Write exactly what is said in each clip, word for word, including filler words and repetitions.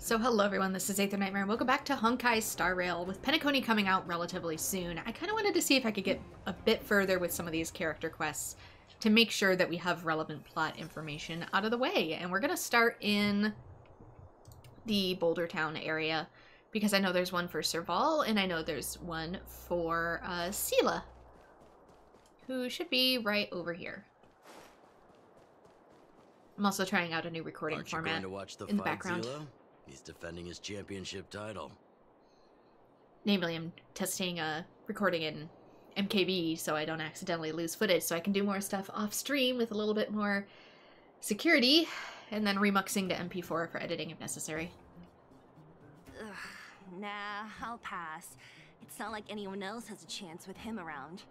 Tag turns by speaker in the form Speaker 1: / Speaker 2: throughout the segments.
Speaker 1: So hello everyone, this is Aether Nightmare, and welcome back to Honkai Star Rail. With Penacony coming out relatively soon, I kind of wanted to see if I could get a bit further with some of these character quests to make sure that we have relevant plot information out of the way. And we're going to start in the Boulder Town area, because I know there's one for Serval, and I know there's one for uh, Seele, who should be right over here. I'm also trying out a new recording
Speaker 2: Aren't
Speaker 1: format
Speaker 2: you going to watch the
Speaker 1: in the
Speaker 2: fight,
Speaker 1: background.
Speaker 2: Seele? He's defending his championship title.
Speaker 1: Namely, I'm testing a recording in M K B so I don't accidentally lose footage, so I can do more stuff off stream with a little bit more security, and then remuxing to M P four for editing if necessary.
Speaker 3: Ugh, nah, I'll pass. It's not like anyone else has a chance with him around.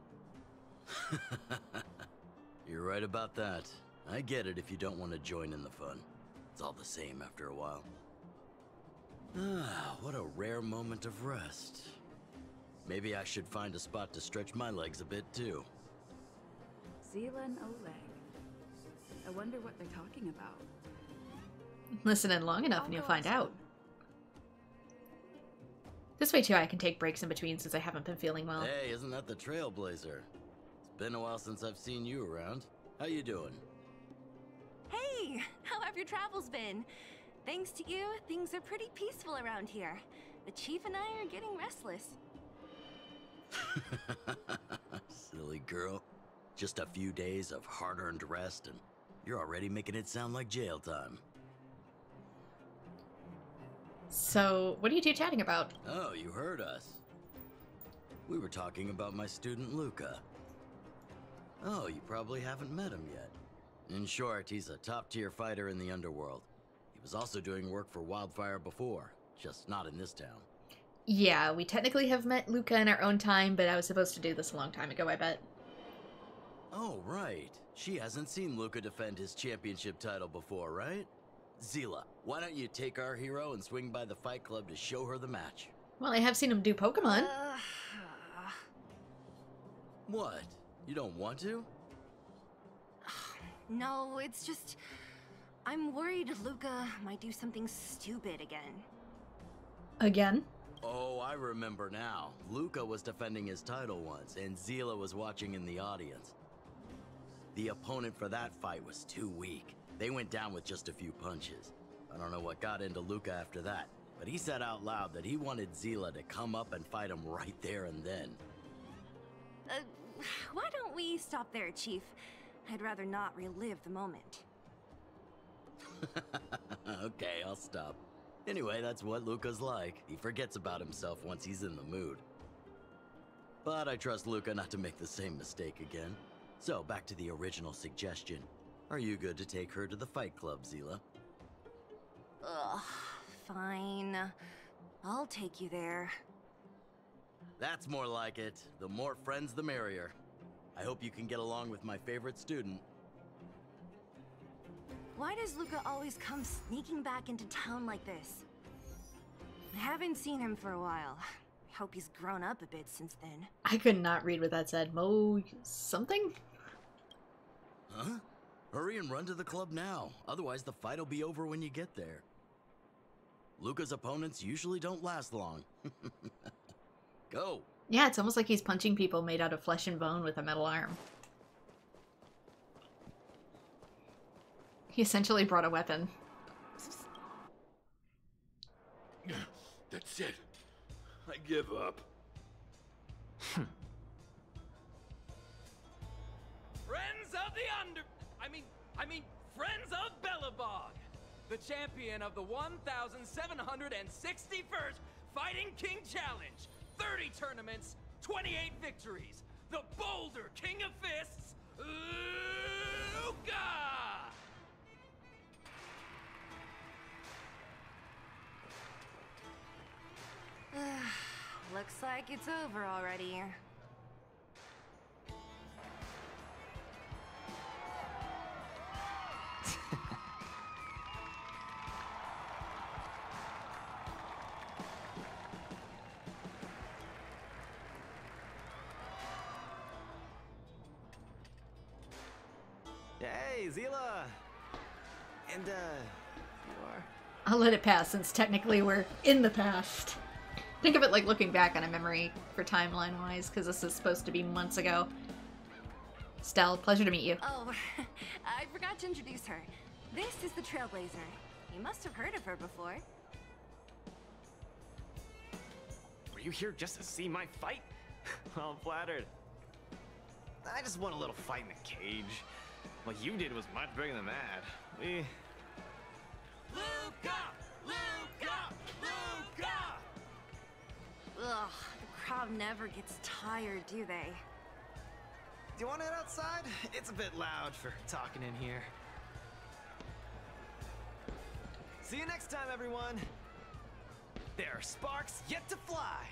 Speaker 2: You're right about that. I get it if you don't want to join in the fun. It's all the same after a while. Ah, what a rare moment of rest. Maybe I should find a spot to stretch my legs a bit too.
Speaker 4: Seele and Oleg. I wonder what they're talking about.
Speaker 1: Listen in long enough and you'll find out. This way too I can take breaks in between since I haven't been feeling well.
Speaker 2: Hey, isn't that the Trailblazer? It's been a while since I've seen you around. How you doing?
Speaker 3: Hey, how have your travels been? Thanks to you, things are pretty peaceful around here. The chief and I are getting restless.
Speaker 2: Silly girl. Just a few days of hard-earned rest and you're already making it sound like jail time.
Speaker 1: So, what are you two chatting about?
Speaker 2: Oh, you heard us. We were talking about my student Luca. Oh, you probably haven't met him yet. In short, he's a top-tier fighter in the underworld. He was also doing work for Wildfire before, just not in this town.
Speaker 1: Yeah, we technically have met Luca in our own time, but I was supposed to do this a long time ago, I bet.
Speaker 2: Oh, right. She hasn't seen Luca defend his championship title before, right? Seele, why don't you take our hero and swing by the Fight Club to show her the match?
Speaker 1: Well, I have seen him do Pokemon.
Speaker 3: Uh,
Speaker 2: What? You don't want to?
Speaker 3: no, it's just... I'm worried Luca might do something stupid again.
Speaker 1: Again?
Speaker 2: Oh, I remember now. Luca was defending his title once, and Seele was watching in the audience. The opponent for that fight was too weak. They went down with just a few punches. I don't know what got into Luca after that, but he said out loud that he wanted Seele to come up and fight him right there and then.
Speaker 3: Uh, why don't we stop there, Chief? I'd rather not relive the moment.
Speaker 2: Okay, I'll stop. Anyway, that's what Luca's like. He forgets about himself once he's in the mood. But I trust Luca not to make the same mistake again. So, back to the original suggestion. Are you good to take her to the Fight Club, Seele?
Speaker 3: Ugh, fine. I'll take you there.
Speaker 2: That's more like it. The more friends, the merrier. I hope you can get along with my favorite student.
Speaker 3: Why does Luca always come sneaking back into town like this? I haven't seen him for a while. I hope he's grown up a bit since then.
Speaker 1: I could not read what that said. Mo... something?
Speaker 2: Huh? Hurry and run to the club now. Otherwise, the fight'll be over when you get there. Luca's opponents usually don't last long. Go.
Speaker 1: Yeah, it's almost like he's punching people made out of flesh and bone with a metal arm. He essentially brought a weapon.
Speaker 5: That's it. I give up.
Speaker 6: Friends of the Under... I mean, I mean, Friends of Belobog! The champion of the one thousand seven hundred sixty-first Fighting King Challenge! thirty tournaments, twenty-eight victories! The Boulder King of Fists, Luca!
Speaker 3: Looks like it's over already.
Speaker 7: Hey, Seele! And, uh, you are?
Speaker 1: I'll let it pass since technically we're in the past. Think of it like looking back on a memory for timeline-wise, because this is supposed to be months ago. Stell, pleasure to meet you.
Speaker 3: Oh, I forgot to introduce her. This is the Trailblazer. You must have heard of her before.
Speaker 7: Were you here just to see my fight? I'm flattered. I just want a little fight in the cage. What you did was much bigger than that. We...
Speaker 6: Luca! Luca! Luca!
Speaker 3: Ugh, the crowd never gets tired, do they?
Speaker 7: Do you want to head outside? It's a bit loud for talking in here. See you next time, everyone. There are sparks yet to fly.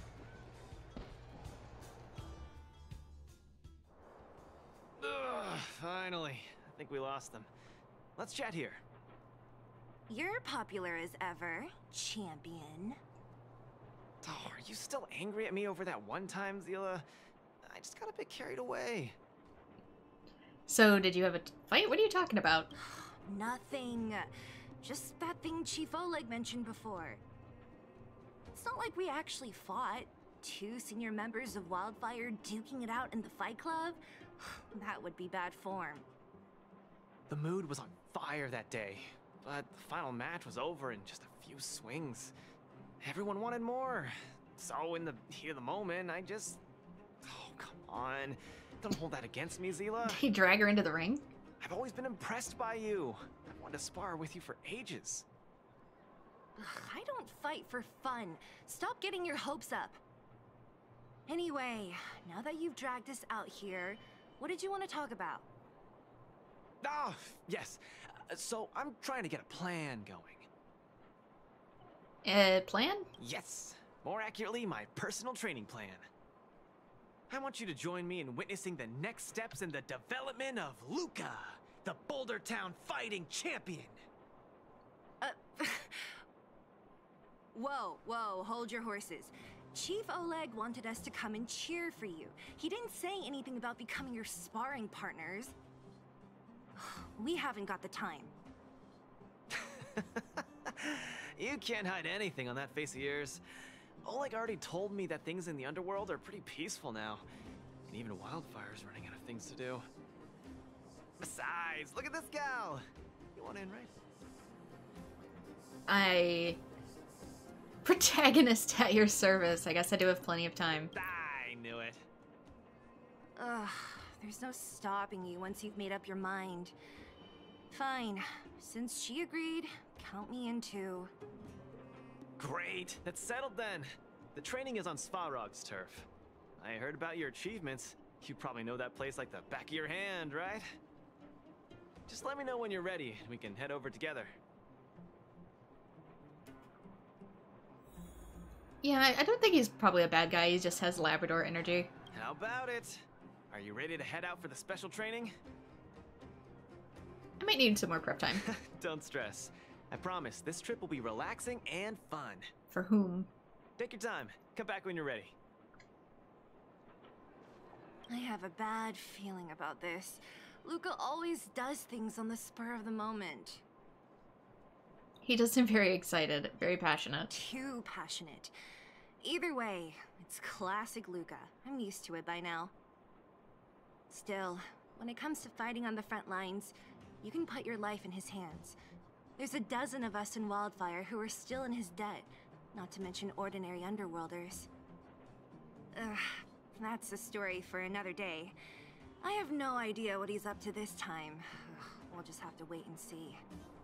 Speaker 7: Ugh, finally. I think we lost them. Let's chat here.
Speaker 3: You're popular as ever, champion.
Speaker 7: Oh, are you still angry at me over that one time, Zila? I just got a bit carried away.
Speaker 1: So, did you have a t- fight? What are you talking about?
Speaker 3: Nothing. Just that thing Chief Oleg mentioned before. It's not like we actually fought. Two senior members of Wildfire duking it out in the Fight Club? That would be bad form.
Speaker 7: The mood was on fire that day, but the final match was over in just a few swings. Everyone wanted more. So in the heat of the moment, I just... Oh, come on. Don't hold that against me, Zila.
Speaker 1: Did he drag her into the ring?
Speaker 7: I've always been impressed by you. I've wanted to spar with you for ages.
Speaker 3: Ugh, I don't fight for fun. Stop getting your hopes up. Anyway, now that you've dragged us out here, what did you want to talk about?
Speaker 7: Oh, yes. Uh, so I'm trying to get a plan going.
Speaker 1: Uh, plan?
Speaker 7: Yes. More accurately, my personal training plan. I want you to join me in witnessing the next steps in the development of Luca, the Boulder Town fighting champion.
Speaker 3: Uh, whoa, whoa, hold your horses. Chief Oleg wanted us to come and cheer for you. He didn't say anything about becoming your sparring partners. We haven't got the time.
Speaker 7: You can't hide anything on that face of yours. Oleg already told me that things in the underworld are pretty peaceful now. And even Wildfire's running out of things to do. Besides, look at this gal! You want in, right?
Speaker 1: I... Protagonist at your service. I guess I do have plenty of time.
Speaker 7: I knew it.
Speaker 3: Ugh, there's no stopping you once you've made up your mind. Fine. Since she agreed, count me in too.
Speaker 7: Great, that's settled then. The training is on Svarog's turf. I heard about your achievements. You probably know that place like the back of your hand, right? Just let me know when you're ready and we can head over together.
Speaker 1: Yeah, I- I don't think he's probably a bad guy. He just has Labrador energy.
Speaker 7: How about it? Are you ready to head out for the special training?
Speaker 1: I might need some more prep time.
Speaker 7: Don't stress. I promise, this trip will be relaxing and fun.
Speaker 1: For whom?
Speaker 7: Take your time. Come back when you're ready.
Speaker 3: I have a bad feeling about this. Luca always does things on the spur of the moment.
Speaker 1: He does seem very excited, very passionate.
Speaker 3: Too passionate. Either way, it's classic Luca. I'm used to it by now. Still, when it comes to fighting on the front lines, you can put your life in his hands. There's a dozen of us in Wildfire who are still in his debt, not to mention ordinary underworlders. Ugh, that's a story for another day. I have no idea what he's up to this time. Ugh, we'll just have to wait and see.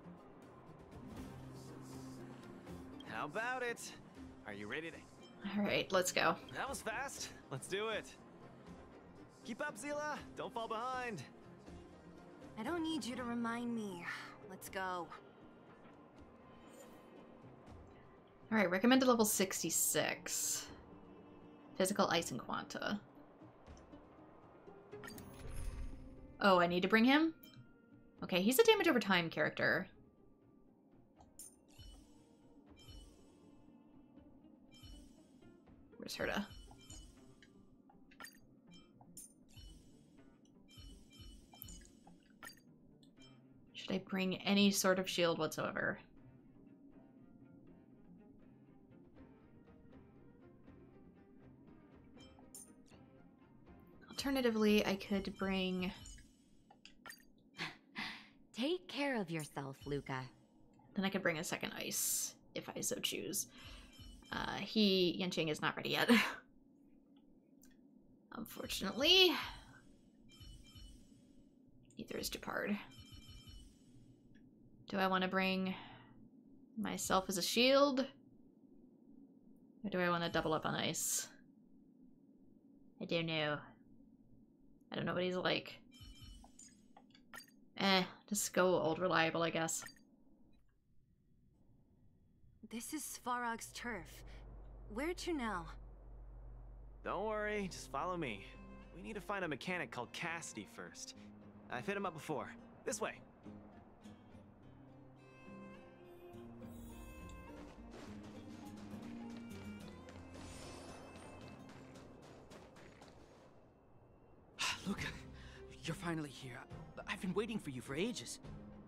Speaker 7: How about it? Are you ready to...
Speaker 1: Alright, let's go.
Speaker 7: That was fast. Let's do it. Keep up, Zila. Don't fall behind.
Speaker 3: I don't need you to remind me. Let's go.
Speaker 1: Alright, recommended level sixty-six. Physical Ice and Quanta. Oh, I need to bring him? Okay, he's a damage over time character. Where's Herta? Should I bring any sort of shield whatsoever? alternatively, I could bring...
Speaker 8: Take care of yourself, Luca.
Speaker 1: Then I could bring a second ice, if I so choose. Uh, he, Yanqing, is not ready yet. Unfortunately. Neither is Gepard. Do I want to bring myself as a shield? Or do I want to double up on ice? I don't know. I don't know what he's like. Eh, just go old reliable, I guess.
Speaker 3: This is Svarog's turf. Where to now?
Speaker 7: Don't worry, just follow me. We need to find a mechanic called Cassidy first. I've hit him up before. This way.
Speaker 9: Luca, you're finally here. I've been waiting for you for ages.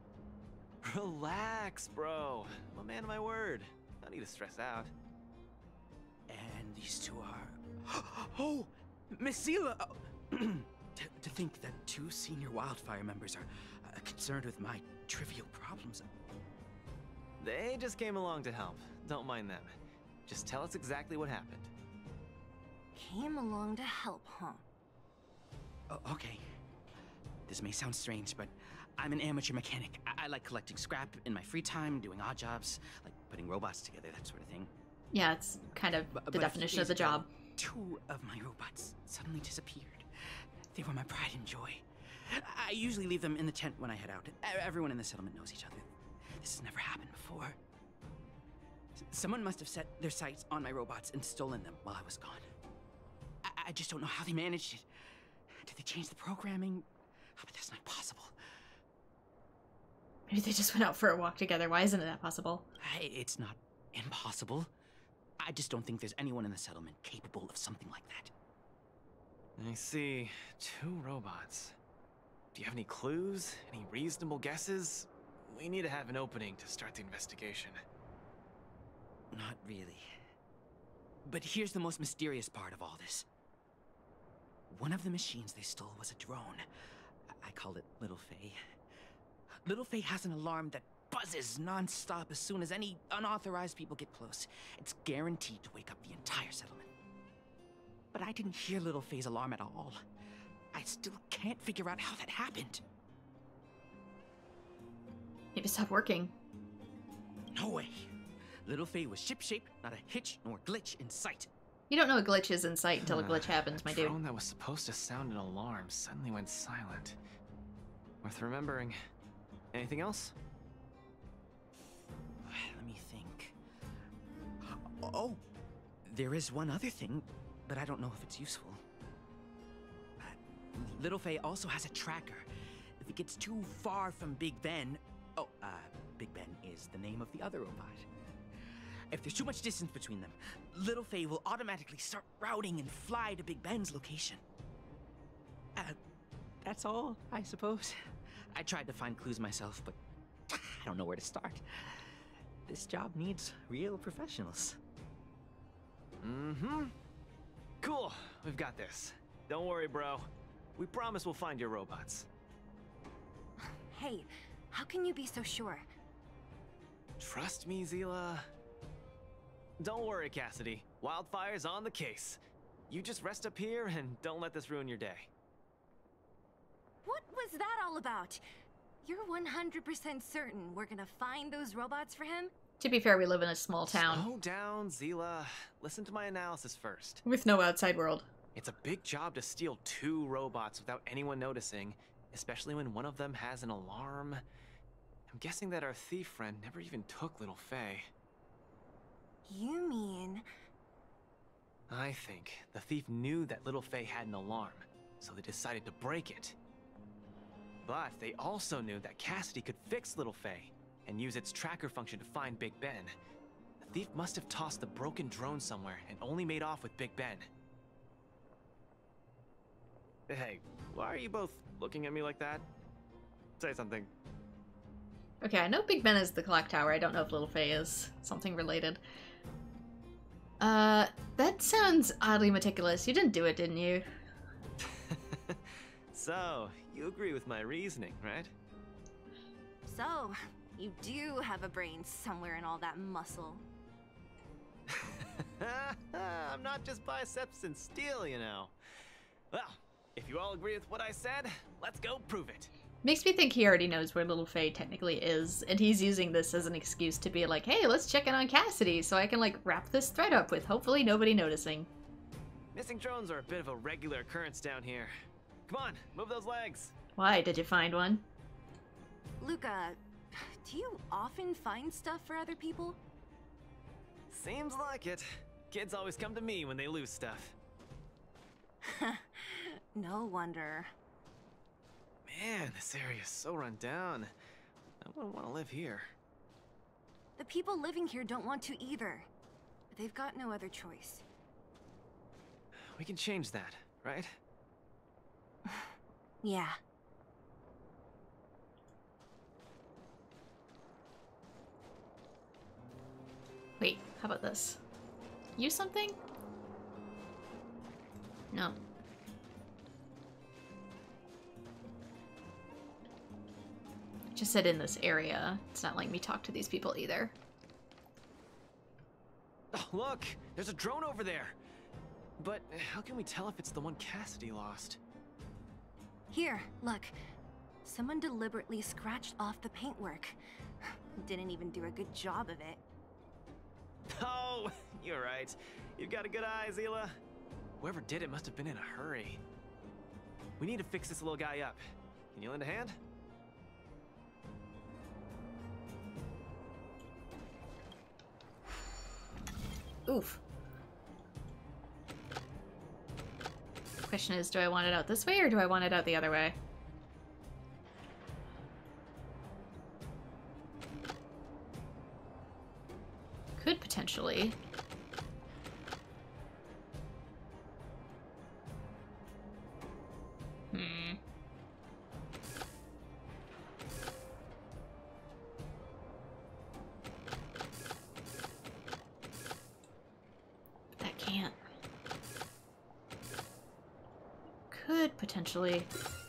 Speaker 7: Relax, bro. I'm a man of my word. No need to stress out.
Speaker 9: And these two are... Oh! Miss Zila! to, to think that two senior Wildfire members are uh, concerned with my trivial problems.
Speaker 7: They just came along to help. Don't mind them. Just tell us exactly what happened.
Speaker 3: Came along to help, huh?
Speaker 9: Oh, okay. This may sound strange, but I'm an amateur mechanic. I, I like collecting scrap in my free time, doing odd jobs, like putting robots together, that sort of thing.
Speaker 1: Yeah, it's kind of
Speaker 9: But,
Speaker 1: the
Speaker 9: but
Speaker 1: definition of the
Speaker 9: ago,
Speaker 1: job.
Speaker 9: Two of my robots suddenly disappeared. They were my pride and joy. I usually leave them in the tent when I head out. E- Everyone in the settlement knows each other. This has never happened before. S- Someone must have set their sights on my robots and stolen them while I was gone. I, I just don't know how they managed it. Did they change the programming? Oh, but that's not possible.
Speaker 1: Maybe they just went out for a walk together. Why isn't that possible?
Speaker 9: I, it's not impossible. I just don't think there's anyone in the settlement capable of something like that.
Speaker 7: I see. Two robots. Do you have any clues? Any reasonable guesses? We need to have an opening to start the investigation.
Speaker 9: Not really. But here's the most mysterious part of all this. One of the machines they stole was a drone. I, I call it Little Faye. Little Faye has an alarm that buzzes non-stop as soon as any unauthorized people get close. It's guaranteed to wake up the entire settlement. But I didn't hear Little Faye's alarm at all. I still can't figure out how that happened.
Speaker 1: Maybe stop working.
Speaker 9: No way. Little Faye was ship-shape, not a hitch nor glitch in sight.
Speaker 1: You don't know a glitch is in sight until a glitch
Speaker 7: Uh,
Speaker 1: happens, my
Speaker 7: a
Speaker 1: dude.
Speaker 7: drone that was supposed to sound an alarm suddenly went silent. Worth remembering. Anything else?
Speaker 9: Let me think. Oh, there is one other thing, but I don't know if it's useful. Uh, Little Faye also has a tracker. If it gets too far from Big Ben... Oh, uh, Big Ben is the name of the other robot. If there's too much distance between them, Little Faye will automatically start routing and fly to Big Ben's location. Uh, that's all, I suppose. I tried to find clues myself, but I don't know where to start. This job needs real professionals.
Speaker 7: Mm-hmm. Cool. We've got this. Don't worry, bro. We promise we'll find your robots.
Speaker 3: Hey, how can you be so sure?
Speaker 7: Trust me, Zila. Don't worry, Cassidy. Wildfire's on the case. You just rest up here and don't let this ruin your day.
Speaker 3: What was that all about? You're one hundred percent certain we're gonna find those robots for him?
Speaker 1: To be fair, we live in a small town
Speaker 7: Slow down, Zila. Listen to my analysis first.
Speaker 1: with no outside world.
Speaker 7: It's a big job to steal two robots without anyone noticing, especially when one of them has an alarm. I'm guessing that our thief friend never even took Little Faye.
Speaker 3: You mean...
Speaker 7: I think the thief knew that Little Faye had an alarm, so they decided to break it. But they also knew that Cassidy could fix Little Faye and use its tracker function to find Big Ben. The thief must have tossed the broken drone somewhere and only made off with Big Ben. Hey, why are you both looking at me like that? Say something.
Speaker 1: Okay, I know Big Ben is the clock tower. I don't know if Little Faye is something related. Uh, that sounds oddly meticulous. You didn't do it, didn't you?
Speaker 7: So, you agree with my reasoning, right?
Speaker 3: So, you do have a brain somewhere in all that muscle.
Speaker 7: I'm not just biceps and steel, you know. Well, if you all agree with what I said, let's go prove it.
Speaker 1: Makes me think he already knows where Little Faye technically is, and he's using this as an excuse to be like, hey, let's check in on Cassidy so I can, like, wrap this thread up with hopefully nobody noticing.
Speaker 7: Missing drones are a bit of a regular occurrence down here. Come on, move those legs.
Speaker 1: Why? Did you find one?
Speaker 3: Luca, do you often find stuff for other people?
Speaker 7: Seems like it. Kids always come to me when they lose stuff.
Speaker 3: No wonder.
Speaker 7: Man, this area is so run down. I wouldn't want to live here.
Speaker 3: The people living here don't want to either. But they've got no other choice.
Speaker 7: We can change that, right?
Speaker 3: Yeah.
Speaker 1: Wait, how about this? Use something? No. Just said in this area. It's not letting me talk to these people either.
Speaker 7: Oh, look! There's a drone over there! But how can we tell if it's the one Cassidy lost?
Speaker 3: Here, look. Someone deliberately scratched off the paintwork. Didn't even do a good job of it.
Speaker 7: Oh, you're right. You've got a good eye, Zila. Whoever did it must have been in a hurry. We need to fix this little guy up. Can you lend a hand?
Speaker 1: Oof. Question is, do I want it out this way or do I want it out the other way? Could potentially. Hmm. That can't. Could potentially.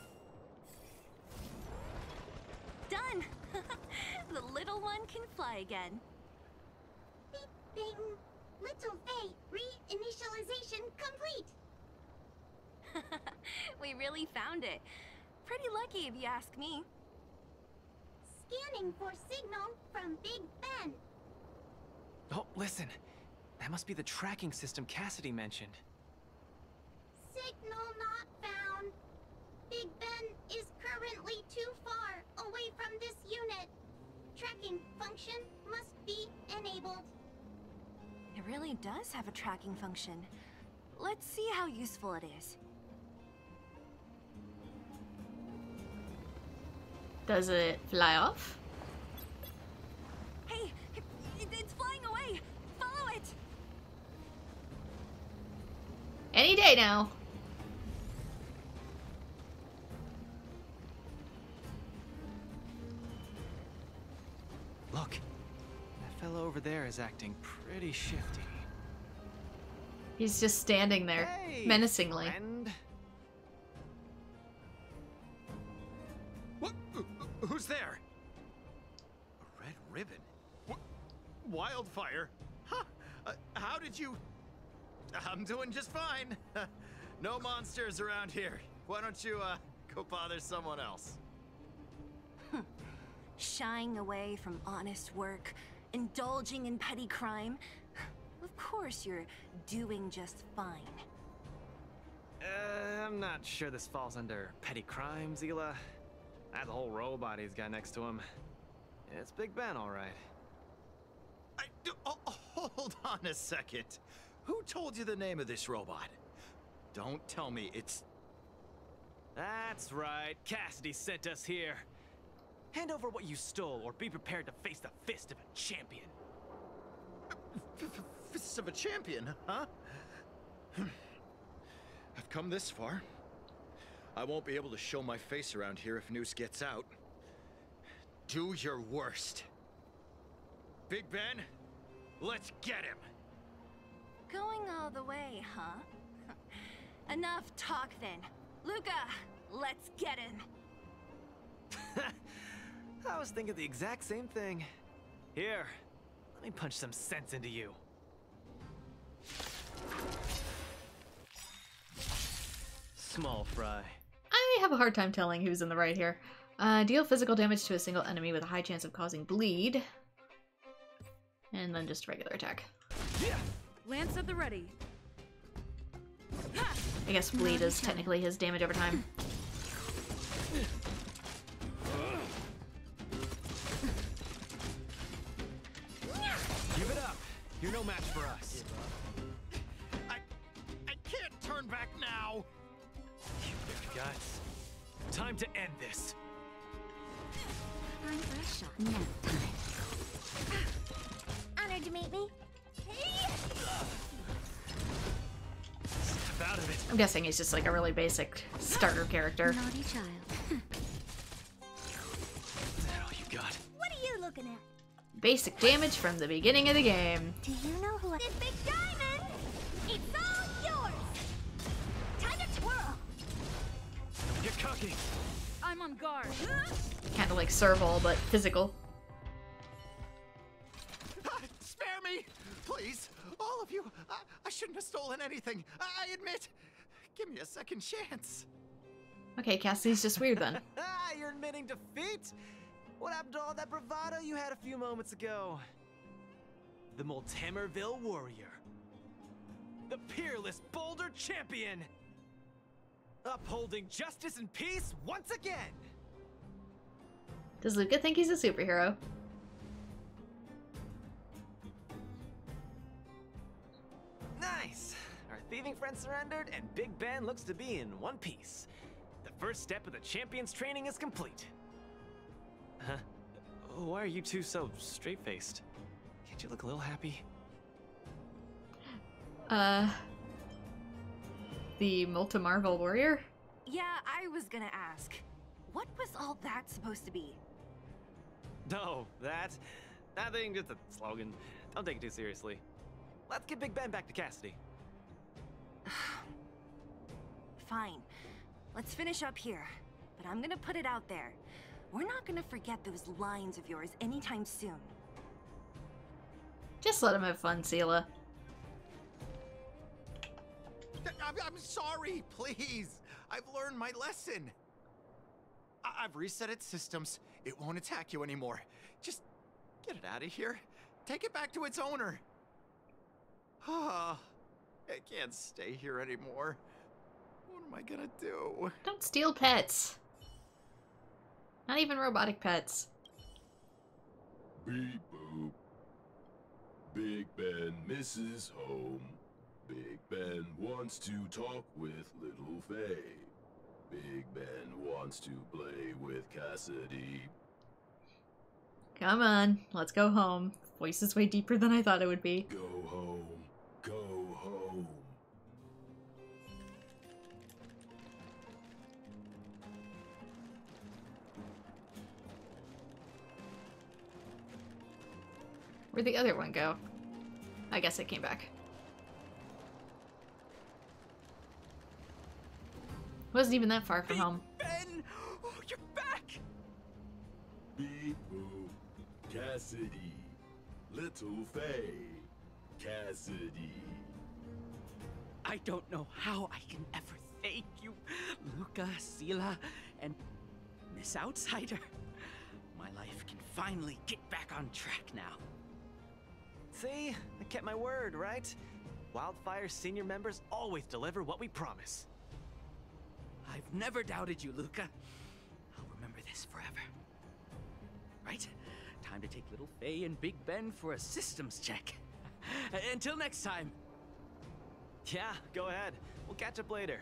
Speaker 3: Done! The little one can fly again.
Speaker 10: Beep, bing. Little Faye, re-initialization complete.
Speaker 3: We really found it. Pretty lucky if you ask me.
Speaker 10: Scanning for signal from Big Ben.
Speaker 7: Oh, listen. That must be the tracking system Cassidy mentioned.
Speaker 10: Signal not found. Big Ben is currently too far away from this unit. Tracking function must be enabled.
Speaker 3: It really does have a tracking function. Let's see how useful it is.
Speaker 1: Does it fly off?
Speaker 3: Hey, it, it's flying away. Follow it.
Speaker 1: Any day now.
Speaker 7: Look, that fellow over there is acting pretty shifty.
Speaker 1: He's just standing there,
Speaker 7: Hey,
Speaker 1: menacingly.
Speaker 7: friend.
Speaker 11: What? Who's there? A red ribbon? What? Wildfire? Huh? Uh, how did you... I'm doing just fine. No monsters around here. Why don't you, uh, go bother someone else?
Speaker 3: Shying away from honest work, indulging in petty crime. Of course you're doing just fine.
Speaker 7: Uh, I'm not sure this falls under petty crime, Zila. That whole robot he's got next to him. It's Big Ben, all right.
Speaker 11: I, oh, hold on a second. Who told you the name of this robot? Don't tell me it's...
Speaker 7: That's right. Cassidy sent us here. Hand over what you stole, or be prepared to face the fist of a champion.
Speaker 11: Fists of a champion, huh? I've come this far. I won't be able to show my face around here if news gets out. Do your worst. Big Ben, let's get him.
Speaker 3: Going all the way, huh? Enough talk then. Luca, Let's get him.
Speaker 7: I was thinking the exact same thing. Here, let me punch some sense into you. Small fry.
Speaker 1: I have a hard time telling who's in the right here. Uh, deal physical damage to a single enemy with a high chance of causing bleed. And then just regular attack.
Speaker 7: Yeah.
Speaker 4: Lance at the ready.
Speaker 1: I guess bleed is technically his damage over time.
Speaker 7: Give it up. You're no match for us.
Speaker 11: I... I can't turn back now!
Speaker 7: Your guts. Time to end this.
Speaker 10: Time for a shot. Nap time. Honored to meet me.
Speaker 7: Step out of it.
Speaker 1: I'm guessing he's just like a really basic starter character.
Speaker 10: Naughty child.
Speaker 7: Is that all you got?
Speaker 10: What are you looking at?
Speaker 1: Basic damage from the beginning of the game.
Speaker 10: Do you know who I... This big diamond! It's all yours! Time to twirl!
Speaker 7: You're cooking.
Speaker 4: I'm on guard.
Speaker 1: Kind of like Serval, but physical.
Speaker 11: Ah, spare me! Please! All of you! I, I shouldn't have stolen anything! I, I admit! Give me a second chance!
Speaker 1: Okay, Cassidy's just weird then.
Speaker 7: Ah, you're admitting defeat? What happened to all that bravado you had a few moments ago? The Multamerville Warrior. The peerless Boulder Champion! Upholding justice and peace once again!
Speaker 1: Does Luca think he's a superhero?
Speaker 7: Nice! Our thieving friend surrendered, and Big Ben looks to be in one piece. The first step of the champion's training is complete. Huh? Why are you two so straight-faced? Can't you look a little happy?
Speaker 1: Uh... The Multamarvel Warrior?
Speaker 3: Yeah, I was gonna ask. What was all that supposed to be?
Speaker 7: No, that... That thing, just a slogan. Don't take it too seriously. Let's get Big Ben back to Cassidy.
Speaker 3: Fine. Let's finish up here. But I'm gonna put it out there. We're not gonna forget those lines of yours anytime soon.
Speaker 1: Just let him have fun, Seela.
Speaker 11: I'm, I'm sorry, please! I've learned my lesson! I I've reset its systems. It won't attack you anymore. Just get it out of here. Take it back to its owner. Ah, I can't stay here anymore. What am I gonna do?
Speaker 1: Don't steal pets. Not even robotic pets.
Speaker 5: Beep boop. Big Ben misses home. Big Ben wants to talk with Little Faye. Big Ben wants to play with Cassidy.
Speaker 1: Come on, let's go home. Voice is way deeper than I thought it would be.
Speaker 5: Go home. Go home.
Speaker 1: Where'd the other one go? I guess it came back. Wasn't even that far from home.
Speaker 11: Ben! Oh, you're back!
Speaker 5: Beep boop. Cassidy. Little Faye. Cassidy.
Speaker 9: I don't know how I can ever thank you, Luca, Seela, and Miss Outsider. My life can finally get back on track now.
Speaker 7: See? I kept my word, right? Wildfire's senior members always deliver what we promise.
Speaker 9: I've never doubted you, Luca. I'll remember this forever. Right? Time to take Little Faye and Big Ben for a systems check. Until next time.
Speaker 7: Yeah, go ahead. We'll catch up later.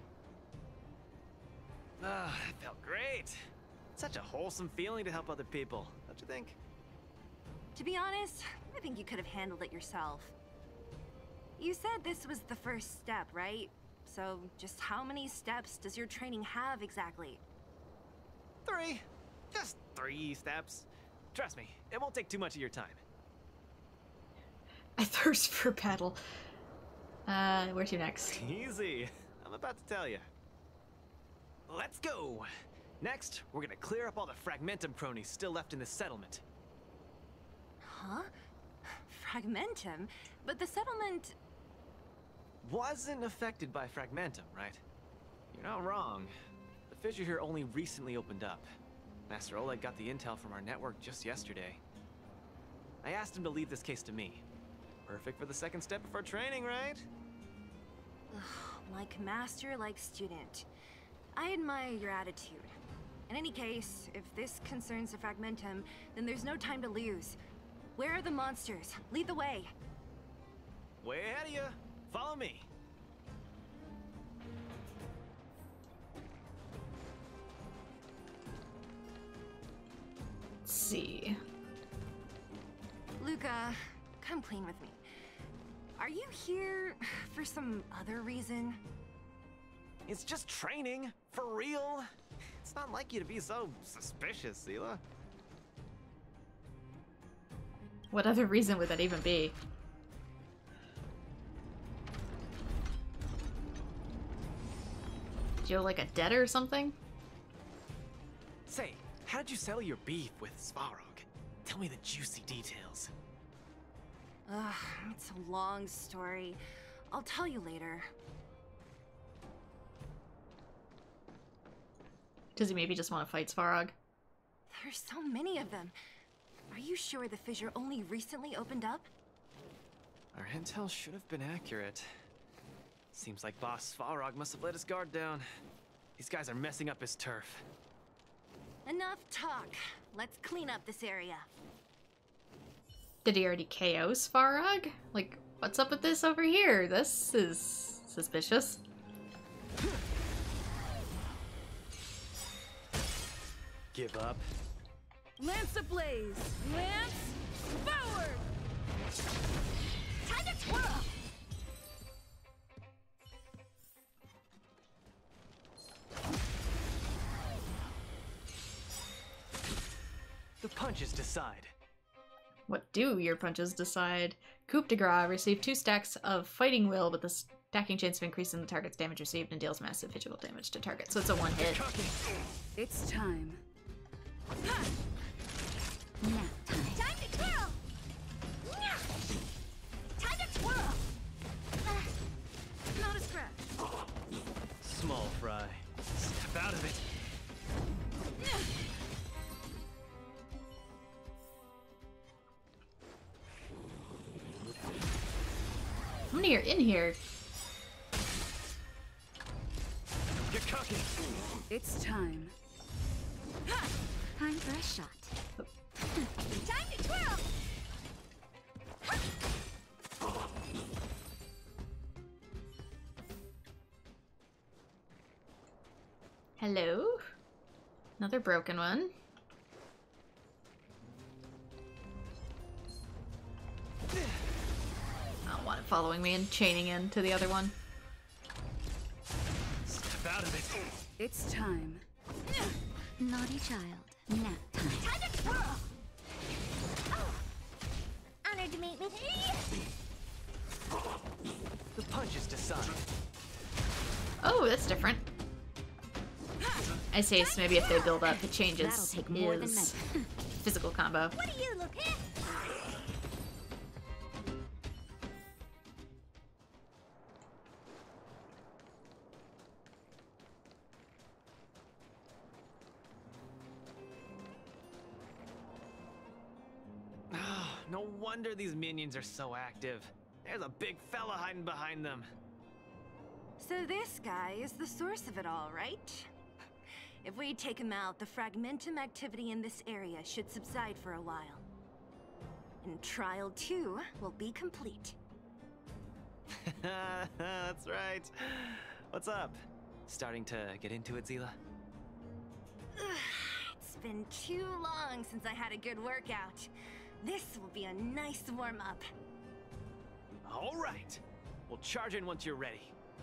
Speaker 7: Ah, that felt great. Such a wholesome feeling to help other people, don't you think?
Speaker 3: To be honest, I think you could have handled it yourself. You said this was the first step, right? So, just how many steps does your training have exactly?
Speaker 7: Three. Just three steps. Trust me, it won't take too much of your time.
Speaker 1: I thirst for battle. Uh, where to next?
Speaker 7: Easy. I'm about to tell you. let's go! Next, we're gonna clear up all the Fragmentum cronies still left in the settlement.
Speaker 3: Huh? Fragmentum? But the settlement...
Speaker 7: wasn't affected by Fragmentum, right? You're not wrong. The fissure here only recently opened up. Master Oleg got the intel from our network just yesterday. I asked him to leave this case to me. Perfect for the second step of our training, right?
Speaker 3: Ugh, like master, like student. I admire your attitude. In any case, if this concerns the Fragmentum, then there's no time to lose. Where are the monsters? Lead the way.
Speaker 7: Way ahead of you. Follow me.
Speaker 1: Let's see.
Speaker 3: Luca, come clean with me. Are you here for some other reason?
Speaker 7: It's just training, for real. It's not like you to be so suspicious, Seele.
Speaker 1: What other reason would that even be? Do you owe like a debt or something?
Speaker 7: Say, how did you settle your beef with Svarog? Tell me the juicy details.
Speaker 3: Ugh, it's a long story. I'll tell you later.
Speaker 1: Does he maybe just want to fight Svarog?
Speaker 3: There's so many of them. Are you sure the fissure only recently opened up?
Speaker 7: Our intel should have been accurate. Seems like Boss Svarog must have let his guard down. These guys are messing up his turf.
Speaker 3: Enough talk. Let's clean up this area.
Speaker 1: Did he already K O Svarog? Like, what's up with this over here? This is suspicious.
Speaker 7: Give up.
Speaker 4: Lance ablaze! Lance forward!
Speaker 3: Time to twirl!
Speaker 7: The punches decide.
Speaker 1: What do your punches decide? Coup de Grace received two stacks of fighting will, but the stacking chance of increasing the target's damage received and deals massive physical damage to target. So it's a one hit.
Speaker 4: It's time.
Speaker 8: Nap time.
Speaker 3: Time to twirl! Time to twirl!
Speaker 4: Not a scratch.
Speaker 7: Small fry. Step out of it.
Speaker 1: How many are in here?
Speaker 7: Get cocky.
Speaker 4: It's time.
Speaker 8: Time for a shot.
Speaker 3: Time to twirl!
Speaker 1: Hello? Another broken one. I don't want it following me and chaining into the other one.
Speaker 7: Step out of it.
Speaker 4: It's time.
Speaker 8: Naughty child. Nap time.
Speaker 3: Time to twirl! Oh. Honored to meet with me.
Speaker 7: The punches decide.
Speaker 1: Oh, that's different. I say so maybe if they build up, it changes
Speaker 8: That'll take more than
Speaker 1: his
Speaker 8: medicine.
Speaker 1: physical combo.
Speaker 3: What do you look at?
Speaker 7: No wonder these minions are so active. There's a big fella hiding behind them.
Speaker 3: So this guy is the source of it all, right? If we take him out, the Fragmentum activity in this area should subside for a while. And Trial two will be complete.
Speaker 7: That's right. What's up? Starting to get into it, Seele?
Speaker 3: It's been too long since I had a good workout. This will be a nice warm-up.
Speaker 7: All right. We'll charge in once you're ready.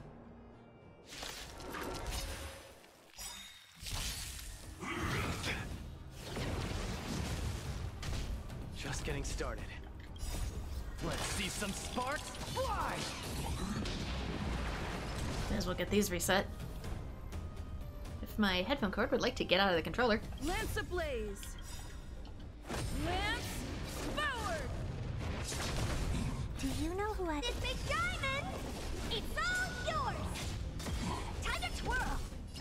Speaker 7: Just getting started. Let's see some sparks fly!
Speaker 1: May as well get these reset. If my headphone cord would like to get out of the controller.
Speaker 4: Lance ablaze! Lance forward!
Speaker 10: Do you know who I... This big diamond! It's all yours! Time to twirl!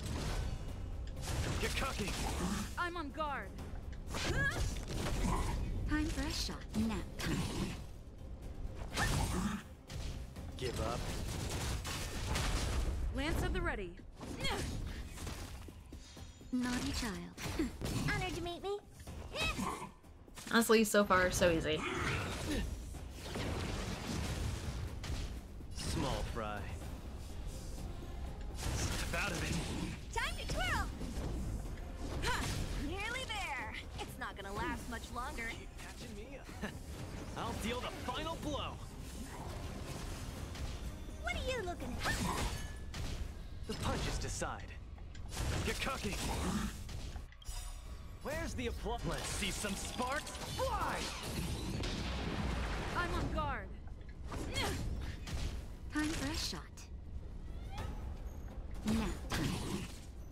Speaker 11: Get cooking!
Speaker 4: I'm on guard.
Speaker 8: Time for a shot. Nap time.
Speaker 2: Give up.
Speaker 4: Lance at the ready.
Speaker 8: Naughty child.
Speaker 10: Honored to meet me.
Speaker 1: Honestly, so far, so easy.
Speaker 7: Small fry.
Speaker 11: Step out of it.
Speaker 3: Time to twirl! Ha! Nearly there. It's not gonna last much longer.
Speaker 7: Keep catching me up. I'll deal the final blow.
Speaker 10: What are you looking at?
Speaker 7: The punches decide.
Speaker 11: Get cooking.
Speaker 7: Where's the applause?
Speaker 11: Let's see some sparks fly!
Speaker 4: I'm on guard.
Speaker 8: Time for a shot. Nap time.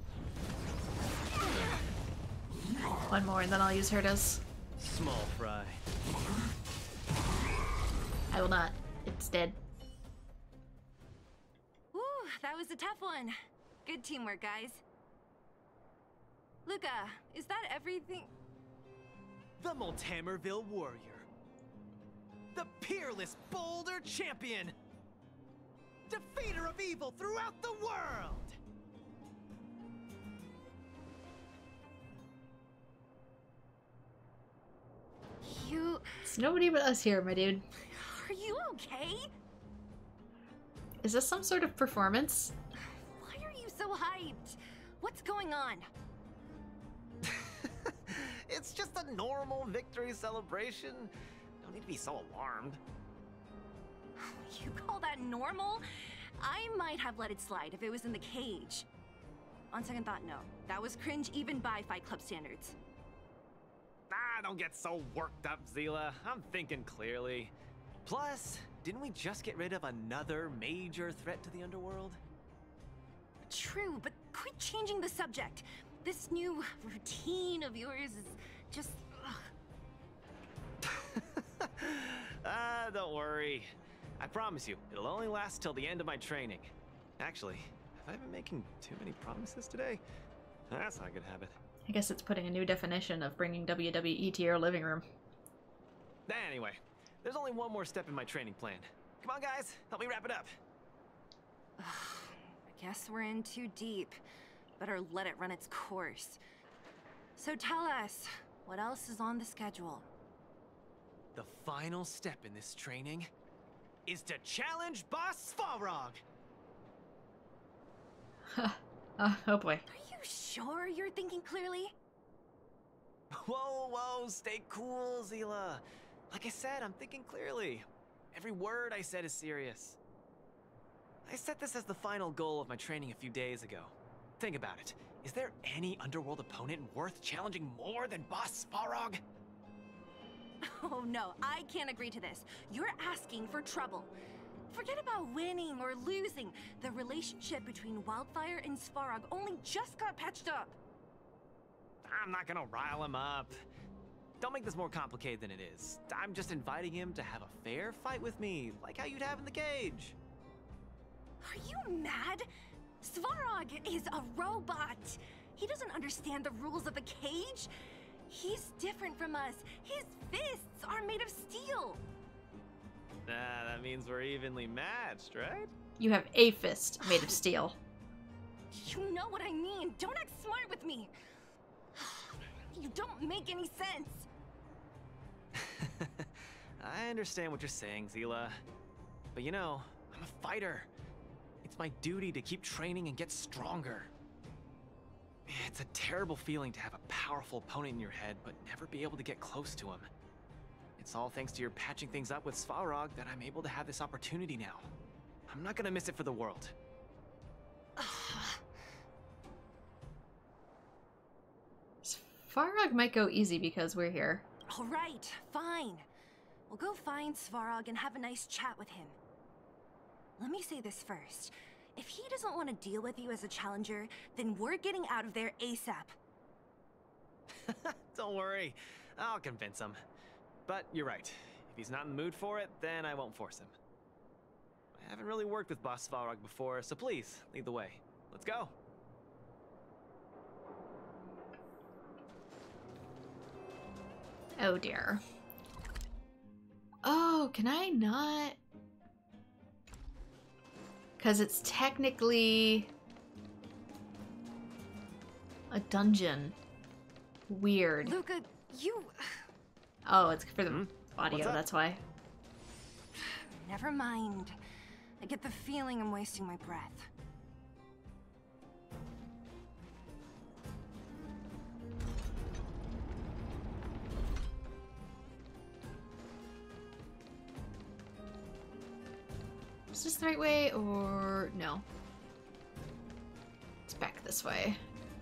Speaker 1: One more and then I'll use Herta's.
Speaker 7: Small fry.
Speaker 1: I will not. It's dead.
Speaker 3: Woo, that was a tough one. Good teamwork, guys. Luca, is that everything?
Speaker 7: The Moltamerville warrior. The peerless Boulder champion. Defeater of evil throughout the world.
Speaker 3: You...
Speaker 1: It's nobody but us here, my dude.
Speaker 3: Are you okay?
Speaker 1: Is this some sort of performance?
Speaker 3: Why are you so hyped? What's going on?
Speaker 7: It's just a normal victory celebration. Don't need to be so alarmed.
Speaker 3: You call that normal? I might have let it slide if it was in the cage. On second thought, no. That was cringe even by Fight Club standards.
Speaker 7: Ah, don't get so worked up, Zila. I'm thinking clearly. Plus, didn't we just get rid of another major threat to the underworld?
Speaker 3: True, but quit changing the subject. This new routine of yours is just...
Speaker 7: Ah, don't worry. I promise you, it'll only last till the end of my training. Actually, have I been making too many promises today? That's not a good habit.
Speaker 1: I guess it's putting a new definition of bringing W W E to your living room.
Speaker 7: Anyway, there's only one more step in my training plan. Come on, guys, help me wrap it up.
Speaker 3: I guess we're in too deep. Better let it run its course. So tell us, what else is on the schedule?
Speaker 7: The final step in this training is to challenge Boss Svarog.
Speaker 1: uh, oh boy.
Speaker 3: Are you sure you're thinking clearly?
Speaker 7: Whoa, whoa, stay cool, Zila. Like I said, I'm thinking clearly. Every word I said is serious. I set this as the final goal of my training a few days ago. Think about it. Is there any underworld opponent worth challenging more than Boss Svarog?
Speaker 3: Oh no, I can't agree to this. You're asking for trouble. Forget about winning or losing. The relationship between Wildfire and Svarog only just got patched up.
Speaker 7: I'm not gonna rile him up. Don't make this more complicated than it is. I'm just inviting him to have a fair fight with me, like how you'd have in the cage.
Speaker 3: Are you mad? Svarog is a robot. He doesn't understand the rules of the cage. He's different from us. His fists are made of steel.
Speaker 7: Ah, that means we're evenly matched, right?
Speaker 1: You have a fist made of steel.
Speaker 3: You know what I mean. Don't act smart with me. You don't make any sense.
Speaker 7: I understand what you're saying, Zila. But you know, I'm a fighter. It's my duty to keep training and get stronger. It's a terrible feeling to have a powerful opponent in your head, but never be able to get close to him. It's all thanks to your patching things up with Svarog that I'm able to have this opportunity now. I'm not gonna miss it for the world.
Speaker 1: Svarog might go easy because we're here.
Speaker 3: All right, fine. We'll go find Svarog and have a nice chat with him. Let me say this first. If he doesn't want to deal with you as a challenger, then we're getting out of there ASAP.
Speaker 7: Don't worry, I'll convince him. But you're right. If he's not in the mood for it, then I won't force him. I haven't really worked with Boss Svarog before, so please, lead the way. Let's go.
Speaker 1: Oh dear. Oh, can I not? Because it's technically a dungeon. Weird.
Speaker 3: Luca, you...
Speaker 1: Oh, it's for the
Speaker 7: Hmm?
Speaker 1: audio, that's why.
Speaker 3: Never mind. I get the feeling I'm wasting my breath.
Speaker 1: Is this the right way or no? It's back this way.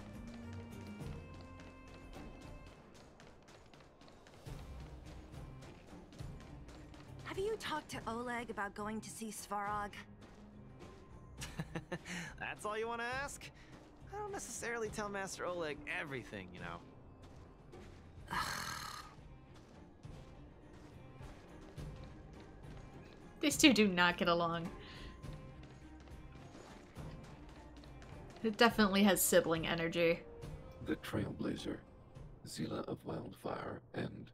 Speaker 3: Have you talked to Oleg about going to see Svarog?
Speaker 7: That's all you want to ask? I don't necessarily tell Master Oleg everything, you know.
Speaker 1: These two do not get along. It definitely has sibling energy.
Speaker 12: The Trailblazer, Zila of Wildfire, and...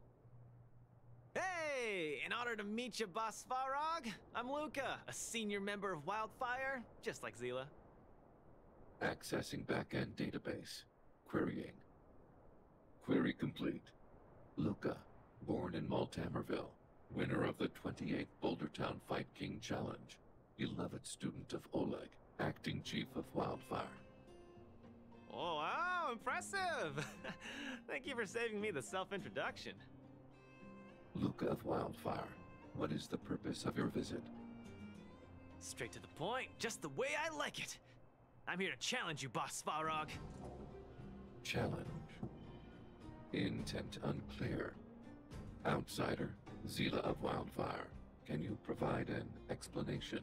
Speaker 7: Hey! In honor to meet you, Boss Svarog, I'm Luca, a senior member of Wildfire, just like Zila.
Speaker 12: Accessing backend database. Querying. Query complete. Luca, born in Maltamerville, winner of the twenty-eighth Bouldertown Fight King Challenge, beloved student of Oleg, acting chief of Wildfire.
Speaker 7: Oh, wow, impressive! Thank you for saving me the self-introduction.
Speaker 12: Luca of Wildfire, what is the purpose of your visit?
Speaker 7: Straight to the point, just the way I like it. I'm here to challenge you, Boss Svarog.
Speaker 12: Challenge. Intent unclear. Outsider, Zila of Wildfire, can you provide an explanation?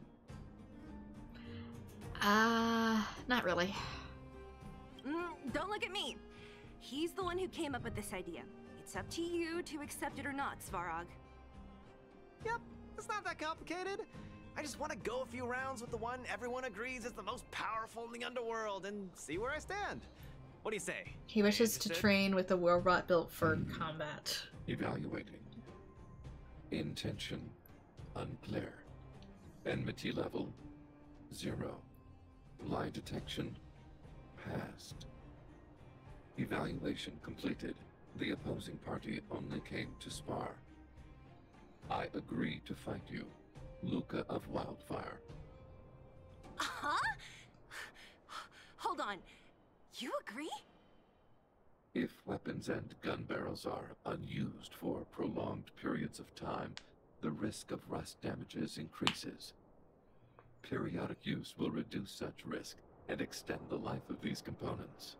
Speaker 1: Uh, not really.
Speaker 3: Mm, don't look at me. He's the one who came up with this idea. It's up to you to accept it or not, Svarog.
Speaker 7: Yep, it's not that complicated. I just want to go a few rounds with the one everyone agrees is the most powerful in the underworld and see where I stand. What do you say?
Speaker 1: He wishes to train with a robot built for
Speaker 12: Hmm.
Speaker 1: combat.
Speaker 12: Evaluating. Intention unclear. Enmity level zero. Lie detection passed. Evaluation completed. The opposing party only came to spar. I agree to fight you, Luca of Wildfire.
Speaker 3: Huh? Hold on. You agree?
Speaker 12: If weapons and gun barrels are unused for prolonged periods of time, the risk of rust damages increases. Periodic use will reduce such risk and extend the life of these components.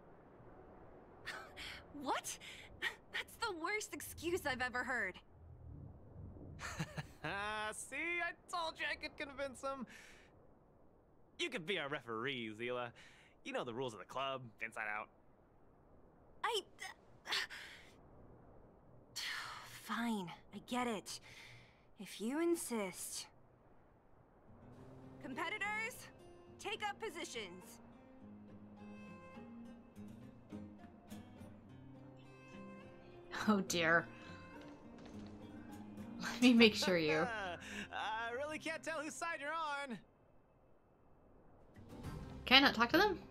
Speaker 3: What? That's the worst excuse I've ever heard.
Speaker 7: See, I told you I could convince him. You could be our referee, Zila. You know the rules of the club, inside out.
Speaker 3: I... Fine, I get it. If you insist. Competitors, take up positions.
Speaker 1: Oh dear. Let me make sure you.
Speaker 7: I really can't tell whose side you're on.
Speaker 1: Can I not talk to them?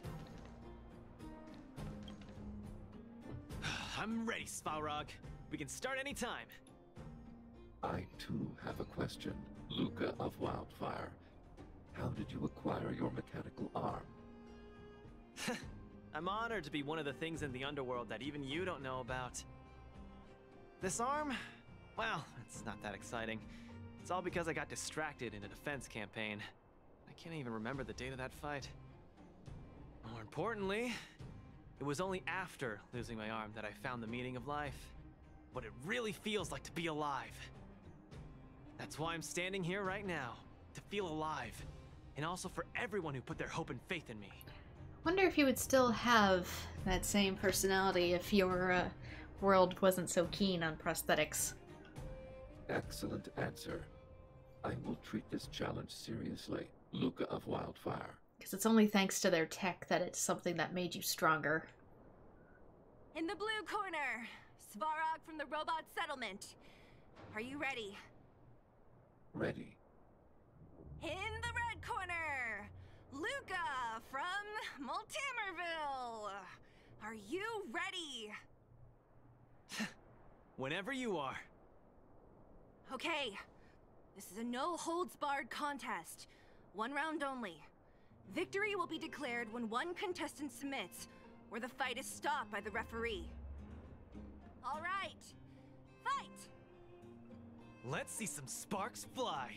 Speaker 7: I'm ready, Svarog. We can start anytime.
Speaker 12: I too have a question, Luca of Wildfire. How did you acquire your mechanical arm?
Speaker 7: I'm honored to be one of the things in the underworld that even you don't know about. This arm? Well, it's not that exciting. It's all because I got distracted in a defense campaign. I can't even remember the date of that fight. More importantly, it was only after losing my arm that I found the meaning of life. What it really feels like to be alive. That's why I'm standing here right now, to feel alive. and also for everyone who put their hope and faith in me.
Speaker 1: Wonder if you would still have that same personality if your uh, world wasn't so keen on prosthetics.
Speaker 12: Excellent answer. I will treat this challenge seriously, Luca of Wildfire.
Speaker 1: Because it's only thanks to their tech that it's something that made you stronger.
Speaker 3: In the blue corner, Svarog from the Robot Settlement. Are you ready?
Speaker 12: Ready.
Speaker 3: In the red corner, Luca from Multimerville. Are you ready?
Speaker 7: Whenever you are.
Speaker 3: Okay. This is a no-holds-barred contest. One round only. Victory will be declared when one contestant submits, or the fight is stopped by the referee. All right. Fight!
Speaker 7: Let's see some sparks fly.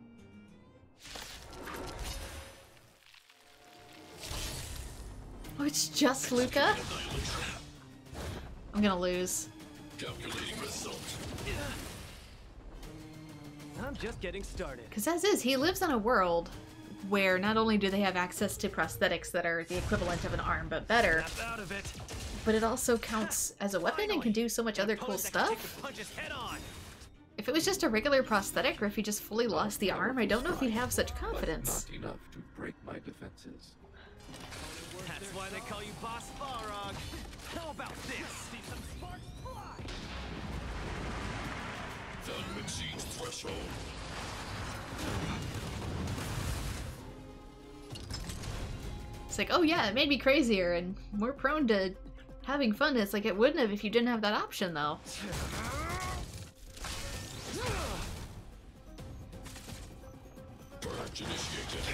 Speaker 1: Oh, it's just Luca? I'm gonna lose.
Speaker 5: Calculating result.
Speaker 7: I'm just getting started.
Speaker 1: Because as is, he lives in a world where not only do they have access to prosthetics that are the equivalent of an arm, but better,
Speaker 7: Snap out of it.
Speaker 1: but it also counts as a weapon and can do so much other cool stuff.
Speaker 7: Punches head on.
Speaker 1: If it was just a regular prosthetic, or if he just fully lost the arm, I don't know if he'd have such confidence.
Speaker 12: Not enough to break my defenses.
Speaker 7: That's why they call you Boss Balrog. How about this? See some sparks fly.
Speaker 5: Value exceeds threshold.
Speaker 1: It's like, oh yeah, it made me crazier and more prone to having fun. It's like it wouldn't have if you didn't have that option, though.
Speaker 5: Purge initiated.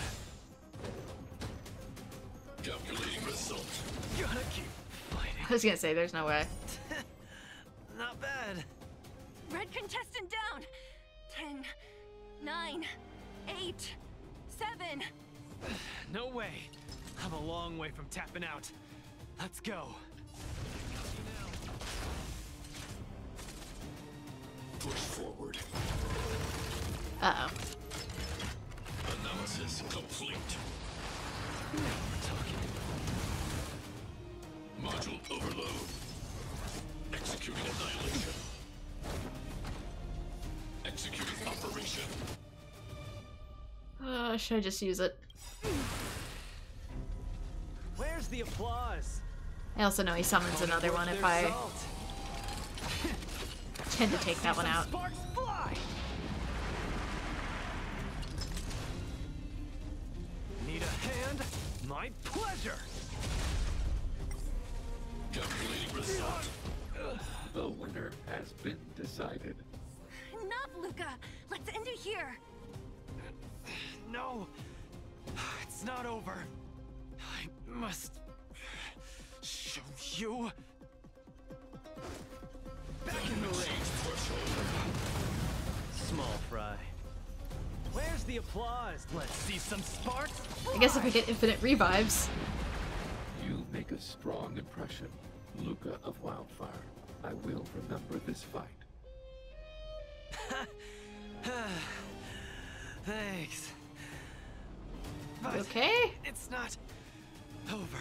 Speaker 5: Calculating result.
Speaker 7: Gotta keep fighting.
Speaker 1: I was gonna say, there's no way.
Speaker 7: Not bad.
Speaker 3: Red contestant down. Ten, nine, eight, seven.
Speaker 7: No way. I'm a long way from tapping out. Let's go.
Speaker 5: Push forward.
Speaker 1: Uh-oh.
Speaker 5: Analysis complete. Module overload. Executing annihilation. Executing operation.
Speaker 1: Uh, should I just use it?
Speaker 7: Where's the applause?
Speaker 1: I also know he summons another one if I tend to take that one out.
Speaker 7: Sparks fly. Need a hand? My pleasure.
Speaker 5: Calculating result.
Speaker 12: The winner has been decided.
Speaker 3: Enough, Luca. Let's end it here.
Speaker 7: No, it's not over. I must show you. Back in the ring. Small fry. Where's the applause? Let's see some sparks.
Speaker 1: I guess if I get infinite revives.
Speaker 12: You make a strong impression, Luca of Wildfire. I will remember this fight.
Speaker 7: Thanks.
Speaker 1: You
Speaker 7: But
Speaker 1: okay?
Speaker 7: it's not over.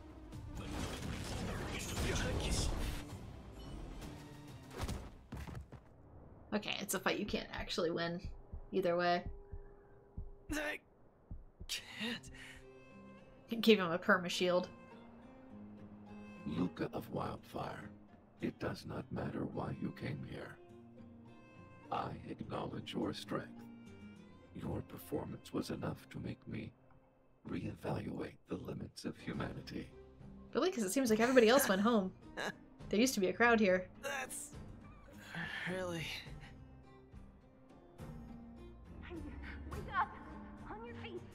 Speaker 1: Okay, it's a fight you can't actually win. Either way.
Speaker 7: I can't.
Speaker 1: Give him a perma shield.
Speaker 12: Luca of Wildfire, it does not matter why you came here. I acknowledge your strength. Your performance was enough to make me reevaluate the limits of humanity.
Speaker 1: Really? Because it seems like everybody else went home. There used to be a crowd here.
Speaker 7: That's really.
Speaker 3: Wake up! On your feet!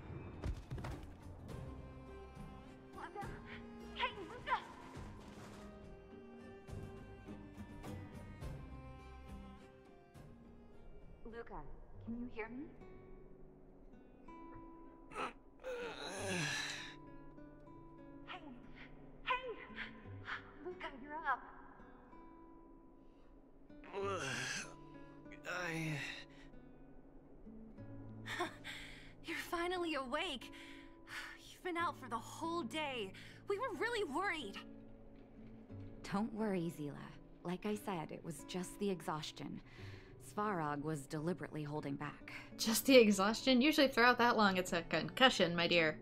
Speaker 3: Luca! Hey, Luca!
Speaker 4: Luca, can you hear me?
Speaker 3: Hey! Hey! Luca, you're up!
Speaker 7: I.
Speaker 3: You're finally awake. You've been out for the whole day. We were really worried.
Speaker 8: Don't worry, Zila. Like I said, it was just the exhaustion. Svarog was deliberately holding back.
Speaker 1: Just the exhaustion? Usually throughout that long it's a concussion, my dear.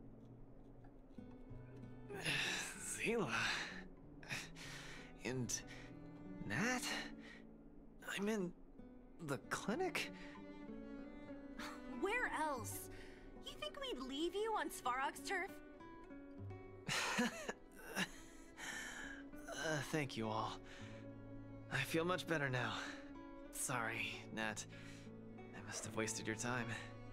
Speaker 7: Zila... And... Nat? I'm in... the clinic?
Speaker 3: Where else? You think we'd leave you on Svarog's turf?
Speaker 7: uh, thank you all. I feel much better now. Sorry, Nat. I must have wasted your time.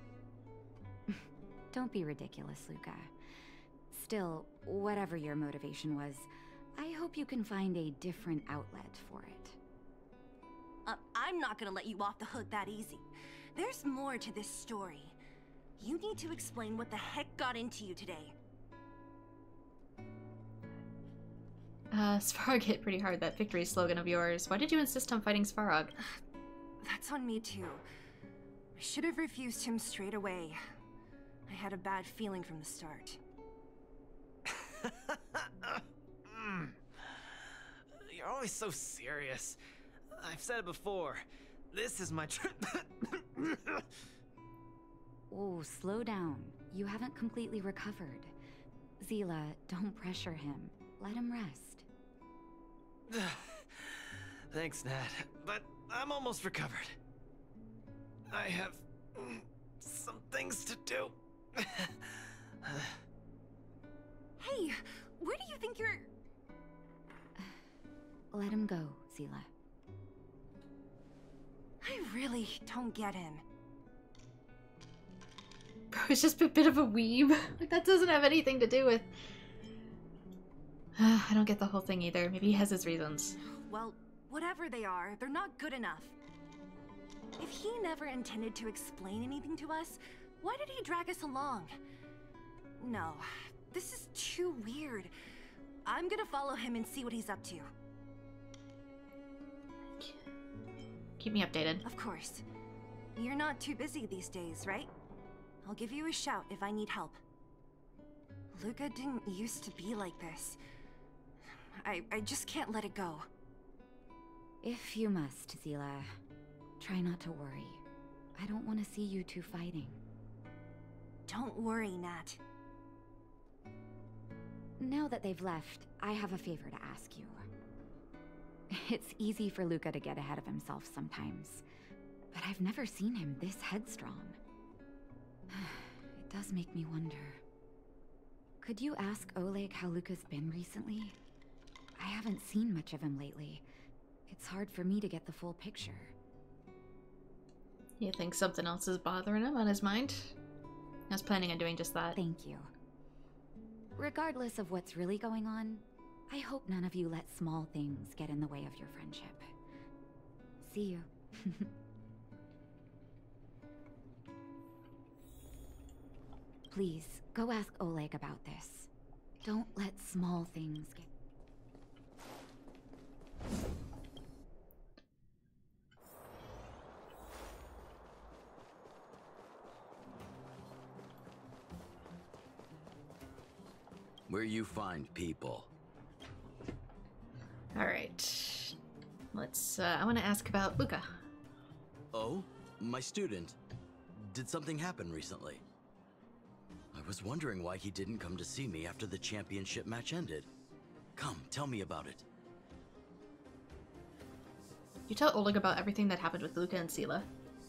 Speaker 8: Don't be ridiculous, Luca. Still, whatever your motivation was, I hope you can find a different outlet for it.
Speaker 3: Uh, I'm not gonna let you off the hook that easy. There's more to this story. You need to explain what the heck got into you today.
Speaker 1: Uh, Svarog hit pretty hard, that victory slogan of yours. Why did you insist on fighting Svarog?
Speaker 3: That's on me too. I should have refused him straight away. I had a bad feeling from the start.
Speaker 7: mm. You're always so serious. I've said it before. This is my trip.
Speaker 8: Oh, slow down. You haven't completely recovered. Zila, don't pressure him. Let him rest.
Speaker 7: Thanks, Nat, but I'm almost recovered. I have mm, some things to do.
Speaker 3: Hey, where do you think you're...
Speaker 8: Let him go, Zila.
Speaker 3: I really don't get him.
Speaker 1: Bro, he's just a bit of a weeb. Like, that doesn't have anything to do with... I don't get the whole thing either. Maybe he has his reasons.
Speaker 3: Well, whatever they are, they're not good enough. If he never intended to explain anything to us, why did he drag us along? No, this is too weird. I'm gonna follow him and see what he's up to.
Speaker 1: Keep me updated.
Speaker 3: Of course. You're not too busy these days, right? I'll give you a shout if I need help. Luca didn't used to be like this. I, I just can't let it go.
Speaker 8: If you must, Zila, try not to worry. I don't want to see you two fighting.
Speaker 3: Don't worry, Nat.
Speaker 8: Now that they've left, I have a favor to ask you. It's easy for Luca to get ahead of himself sometimes, but I've never seen him this headstrong. It does make me wonder. Could you ask Oleg how Luca's been recently? I haven't seen much of him lately. It's hard for me to get the full picture.
Speaker 1: You think something else is bothering him on his mind? I was planning on doing just that.
Speaker 8: Thank you. Regardless of what's really going on, I hope none of you let small things get in the way of your friendship. See you. Please, go ask Oleg about this. Don't let small things get...
Speaker 2: Where you find people.
Speaker 1: Alright. Let's, uh, I want to ask about Luca.
Speaker 2: Oh? My student. Did something happen recently? I was wondering why he didn't come to see me after the championship match ended. Come, tell me about it.
Speaker 1: You tell Oleg about everything that happened with Luca and Zila.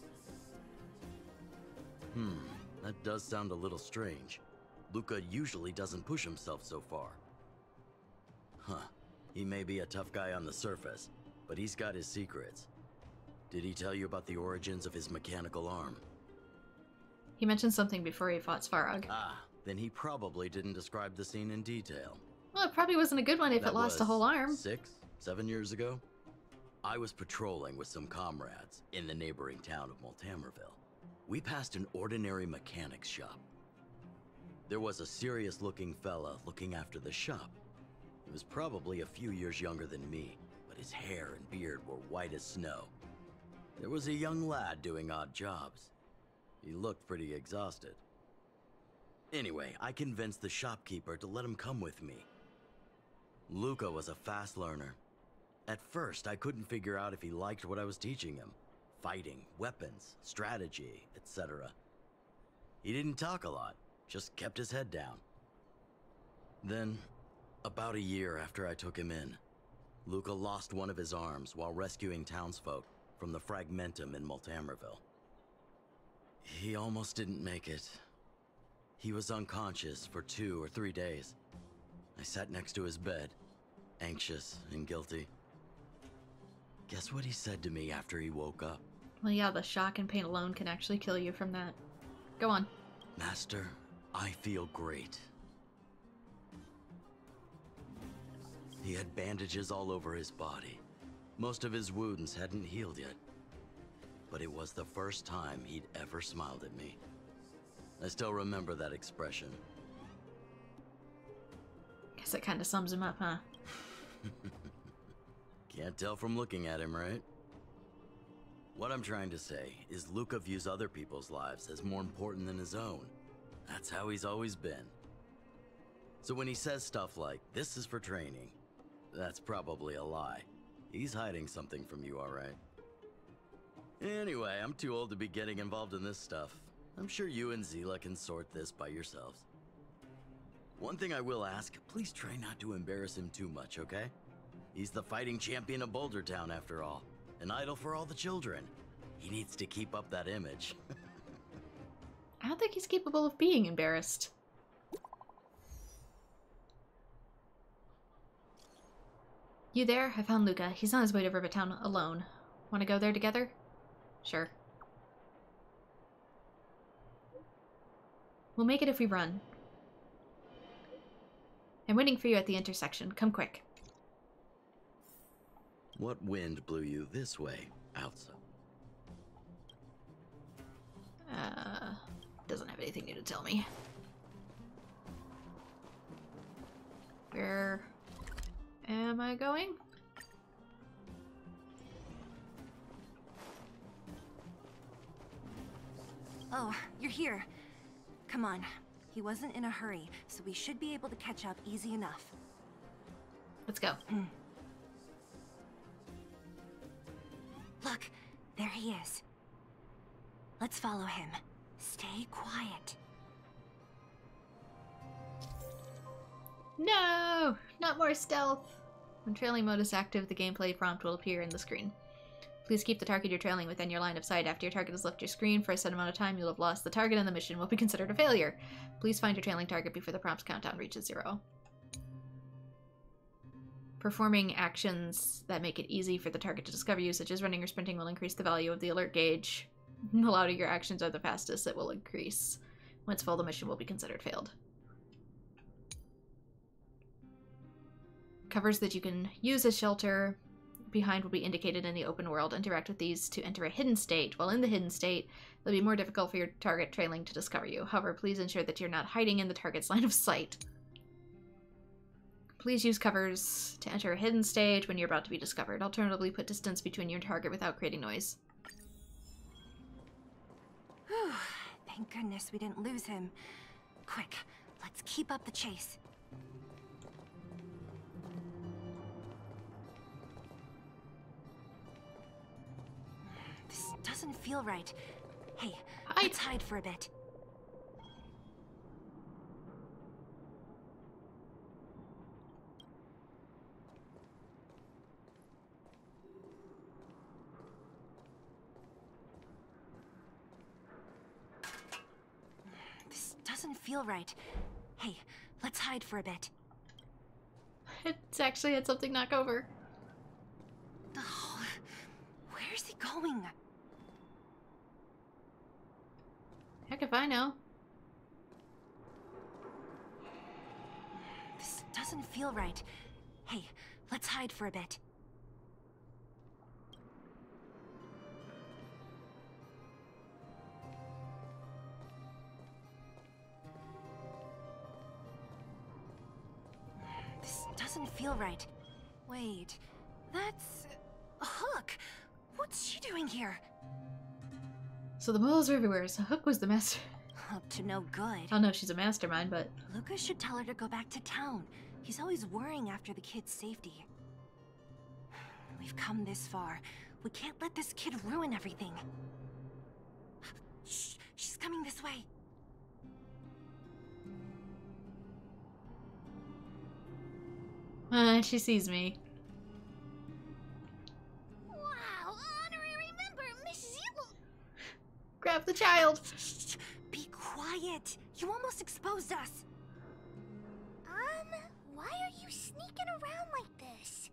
Speaker 2: Hmm, that does sound a little strange. Luca usually doesn't push himself so far. Huh. He may be a tough guy on the surface, but he's got his secrets. Did he tell you about the origins of his mechanical arm?
Speaker 1: He mentioned something before he fought Svarog.
Speaker 2: Ah, then he probably didn't describe the scene in detail.
Speaker 1: Well, it probably wasn't a good one if
Speaker 2: That
Speaker 1: it lost
Speaker 2: was
Speaker 1: a whole arm.
Speaker 2: Six, seven years ago? I was patrolling with some comrades in the neighboring town of Multamerville. We passed an ordinary mechanic's shop. There was a serious-looking fella looking after the shop. He was probably a few years younger than me, but his hair and beard were white as snow. There was a young lad doing odd jobs. He looked pretty exhausted. Anyway, I convinced the shopkeeper to let him come with me. Luca was a fast learner. At first, I couldn't figure out if he liked what I was teaching him. Fighting, weapons, strategy, et cetera. He didn't talk a lot, just kept his head down. Then, about a year after I took him in, Luca lost one of his arms while rescuing townsfolk from the Fragmentum in Multamerville. He almost didn't make it. He was unconscious for two or three days. I sat next to his bed, anxious and guilty. Guess what he said to me after he woke up?
Speaker 1: Well, yeah, the shock and pain alone can actually kill you from that. Go on.
Speaker 2: Master, I feel great. He had bandages all over his body. Most of his wounds hadn't healed yet. But it was the first time he'd ever smiled at me. I still remember that expression.
Speaker 1: Guess that kind of sums him up, huh?
Speaker 2: Can't tell from looking at him, right? What I'm trying to say is Luca views other people's lives as more important than his own. That's how he's always been. So when he says stuff like, "This is for training," that's probably a lie. He's hiding something from you, all right? Anyway, I'm too old to be getting involved in this stuff. I'm sure you and Seele can sort this by yourselves. One thing I will ask, please try not to embarrass him too much, okay? He's the fighting champion of Boulder Town, after all. An idol for all the children. He needs to keep up that image.
Speaker 1: I don't think he's capable of being embarrassed. You there? I found Luca. He's on his way to Rivertown alone. Want to go there together? Sure. We'll make it if we run. I'm waiting for you at the intersection. Come quick.
Speaker 2: What wind blew you this way, Alza?
Speaker 1: Uh, doesn't have anything new to tell me. Where am I going?
Speaker 3: Oh, you're here. Come on. He wasn't in a hurry, so we should be able to catch up easy enough.
Speaker 1: Let's go.
Speaker 3: Look, there he is. Let's follow him. Stay quiet.
Speaker 1: No! Not more stealth! When trailing mode is active, the gameplay prompt will appear in the screen. Please keep the target you're trailing within your line of sight. After your target has left your screen for a set amount of time, you'll have lost the target and the mission will be considered a failure. Please find your trailing target before the prompt's countdown reaches zero. Performing actions that make it easy for the target to discover you, such as running or sprinting, will increase the value of the alert gauge. The louder your actions are, the fastest it will increase. Once full, the mission will be considered failed. Covers that you can use as shelter behind will be indicated in the open world. Interact with these to enter a hidden state. While in the hidden state, it'll be more difficult for your target trailing to discover you. However, please ensure that you're not hiding in the target's line of sight. Please use covers to enter a hidden stage when you're about to be discovered. Alternatively, put distance between you and target without creating noise.
Speaker 3: Whew, thank goodness we didn't lose him. Quick, let's keep up the chase. This doesn't feel right. Hey,
Speaker 1: Hide.
Speaker 3: let's hide for a bit. This doesn't feel right. Hey, let's hide for a bit.
Speaker 1: It's actually had something knock over.
Speaker 3: Oh, where's he going?
Speaker 1: Heck if I know.
Speaker 3: This doesn't feel right. Hey, let's hide for a bit. This doesn't feel right. Wait, that's Hook. What's she doing here?
Speaker 1: So the moles are everywhere, so Hook was the master.
Speaker 3: up to no good.
Speaker 1: I don't know if she's a mastermind, but...
Speaker 3: Luca should tell her to go back to town. He's always worrying after the kid's safety. We've come this far. We can't let this kid ruin everything. Shh, she's coming this way.
Speaker 1: Uh, she sees me.
Speaker 10: Wow, honorary member, Miss Zilla.
Speaker 1: Grab the child.
Speaker 3: Shh, be quiet. You almost exposed us.
Speaker 10: Um, why are you sneaking around like this?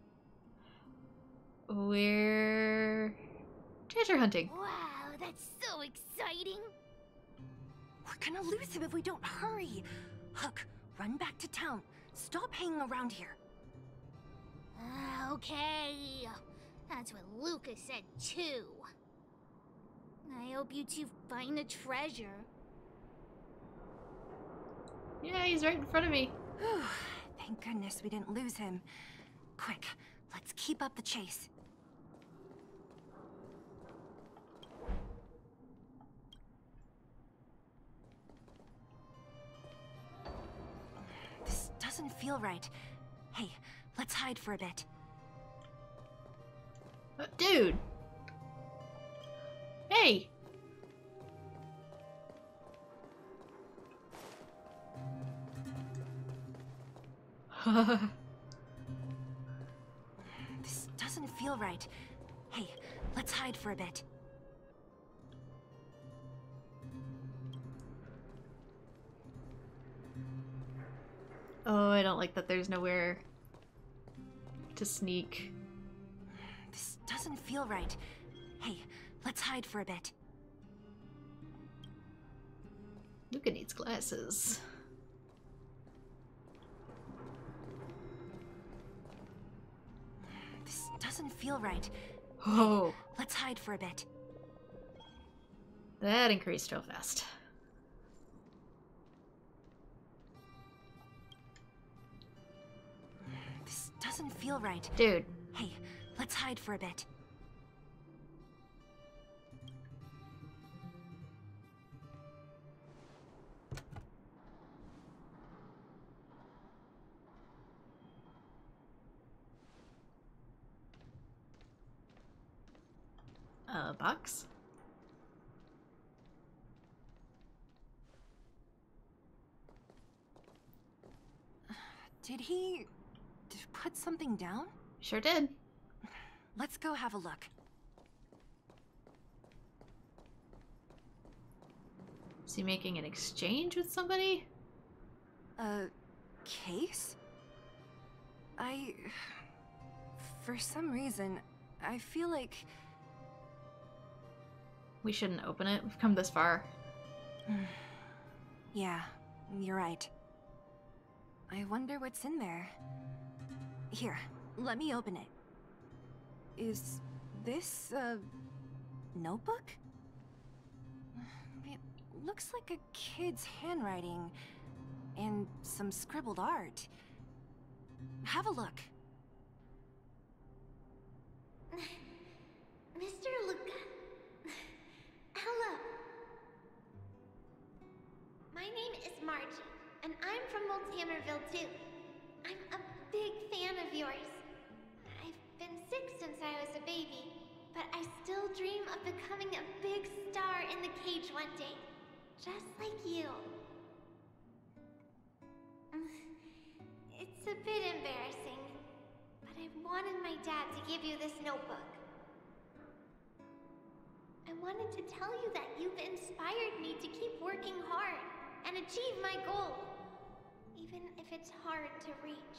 Speaker 1: We're treasure hunting.
Speaker 10: Wow, that's so exciting.
Speaker 3: We're gonna lose him if we don't hurry. Hook, run back to town. Stop hanging around here.
Speaker 10: Uh, okay. That's what Lucas said too. I hope you two find the treasure.
Speaker 1: Yeah, he's right in front of me.
Speaker 3: Thank goodness we didn't lose him. Quick, let's keep up the chase. This doesn't feel right. Hey, let's hide for a bit.
Speaker 1: Uh, dude! Hey!
Speaker 3: This doesn't feel right. Hey, let's hide for a bit.
Speaker 1: Oh, I don't like that there's nowhere to sneak.
Speaker 3: This doesn't feel right. Hey, let's hide for a bit.
Speaker 1: Luca needs glasses.
Speaker 3: This doesn't feel right.
Speaker 1: Oh.
Speaker 3: Let's hide for a bit.
Speaker 1: That increased real fast.
Speaker 3: This doesn't feel right.
Speaker 1: Dude.
Speaker 3: Hey, let's hide for a bit.
Speaker 1: A box?
Speaker 3: Did he d- put something down?
Speaker 1: Sure did.
Speaker 3: Let's go have a look.
Speaker 1: Is he making an exchange with somebody?
Speaker 3: A case? I... For some reason, I feel like...
Speaker 1: We shouldn't open it. We've come this far.
Speaker 3: Yeah, you're right. I wonder what's in there. Here, let me open it. Is this a notebook? It looks like a kid's handwriting and some scribbled art. Have a look.
Speaker 10: Mister Luca. Hello. My name is Margie, and I'm from Multamerville too. I'm a big fan of yours. I've been sick since I was a baby, but I still dream of becoming a big star in the cage one day, just like you. It's a bit embarrassing, but I wanted my dad to give you this notebook. I wanted to tell you that you've inspired me to keep working hard and achieve my goal, even if it's hard to reach.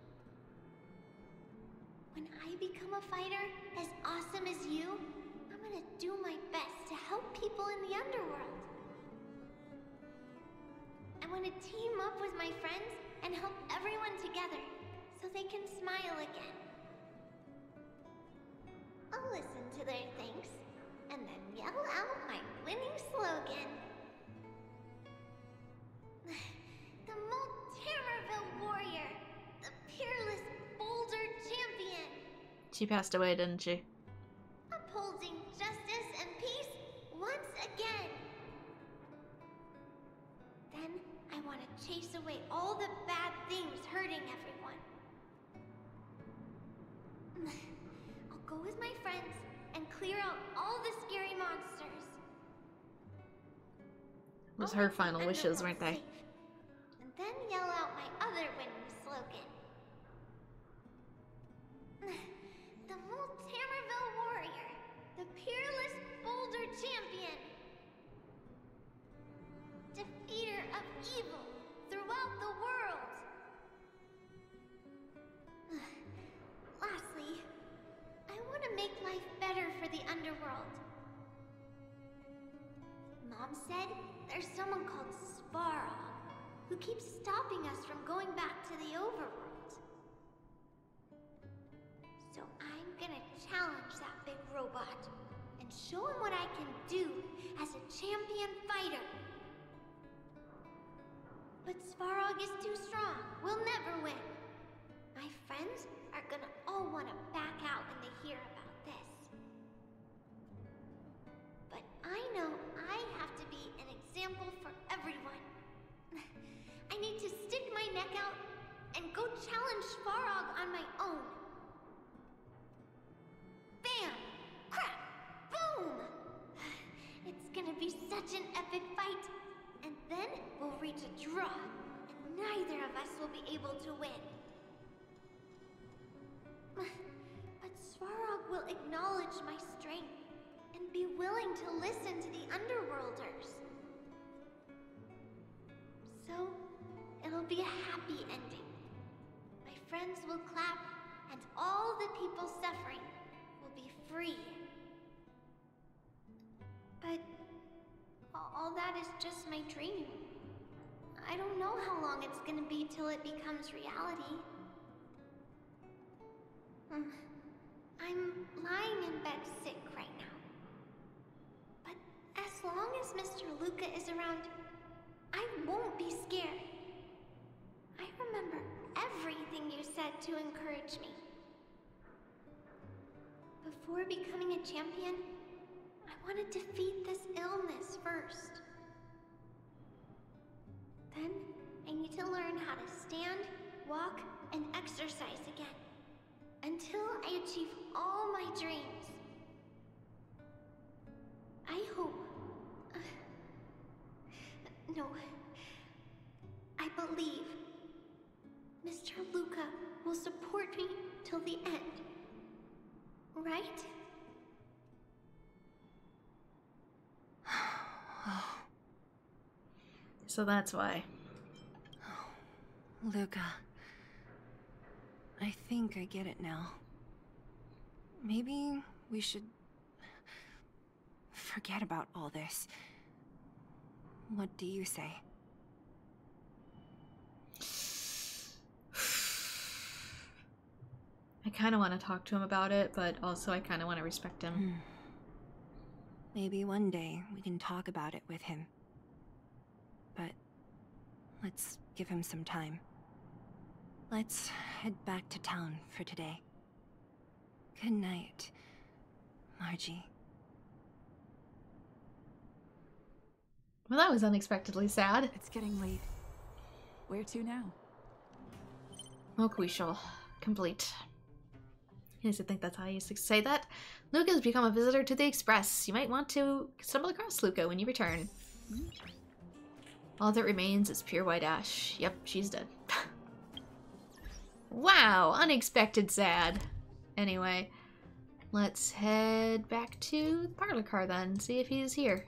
Speaker 10: When I become a fighter as awesome as you, I'm gonna do my best to help people in the underworld. I want to team up with my friends and help everyone together so they can smile again. I'll listen to their thanks and then yell out my winning slogan. The Multamerville Warrior, the peerless Boulder Champion,
Speaker 1: She passed away, didn't she?
Speaker 10: upholding justice and peace once again. chase away all the bad things hurting everyone. I'll go with my friends and clear out all the scary monsters.
Speaker 1: Was her final wishes, weren't they?
Speaker 10: And then yell out my other winning slogan. The Moltamerville Warrior, the peerless Boulder Champion. Defeater of evil throughout the world. Lastly, I want to make life better for the underworld. Mom said there's someone called Svarog who keeps stopping us from going back to the overworld. So I'm gonna challenge that big robot and show him what I can do as a champion fighter. But Svarog is too strong. We'll never win. My friends are gonna all want to back out when they hear about this. But I know I have to be an example for everyone. I need to stick my neck out and go challenge Svarog on my own. Bam! Crack! Boom! It's gonna be such an epic fight. And then we'll reach a draw, and neither of us will be able to win. But Svarog will acknowledge my strength and be willing to listen to the Underworlders. So, it'll be a happy ending. My friends will clap, and all the people suffering will be free. But all that is just my dream. I don't know how long it's gonna be till it becomes reality. Um, I'm lying in bed sick right now. But as long as Mister Luca is around, I won't be scared. I remember everything you said to encourage me. Before becoming a champion, I want to defeat this illness first. Then, I need to learn how to stand, walk, and exercise again. Until I achieve all my dreams. I hope... Uh, no. I believe Mister Luca will support me till the end. Right?
Speaker 1: So that's why.
Speaker 3: Luca. I think I get it now. Maybe we should forget about all this. What do you say?
Speaker 1: I kind of want to talk to him about it, but also I kind of want to respect him.
Speaker 3: Hmm. Maybe one day we can talk about it with him. But let's give him some time. Let's head back to town for today. Good night, Margie.
Speaker 1: Well, that was unexpectedly sad.
Speaker 4: It's getting late. Where to now?
Speaker 1: Mokuishal. Complete. I used to think that's how I used to say that. Luca has become a visitor to the Express. You might want to stumble across Luca when you return. Mm-hmm. All that remains is pure white ash. Yep, she's dead. Wow, unexpected sad. Anyway, let's head back to the parlor car then, see if he's here.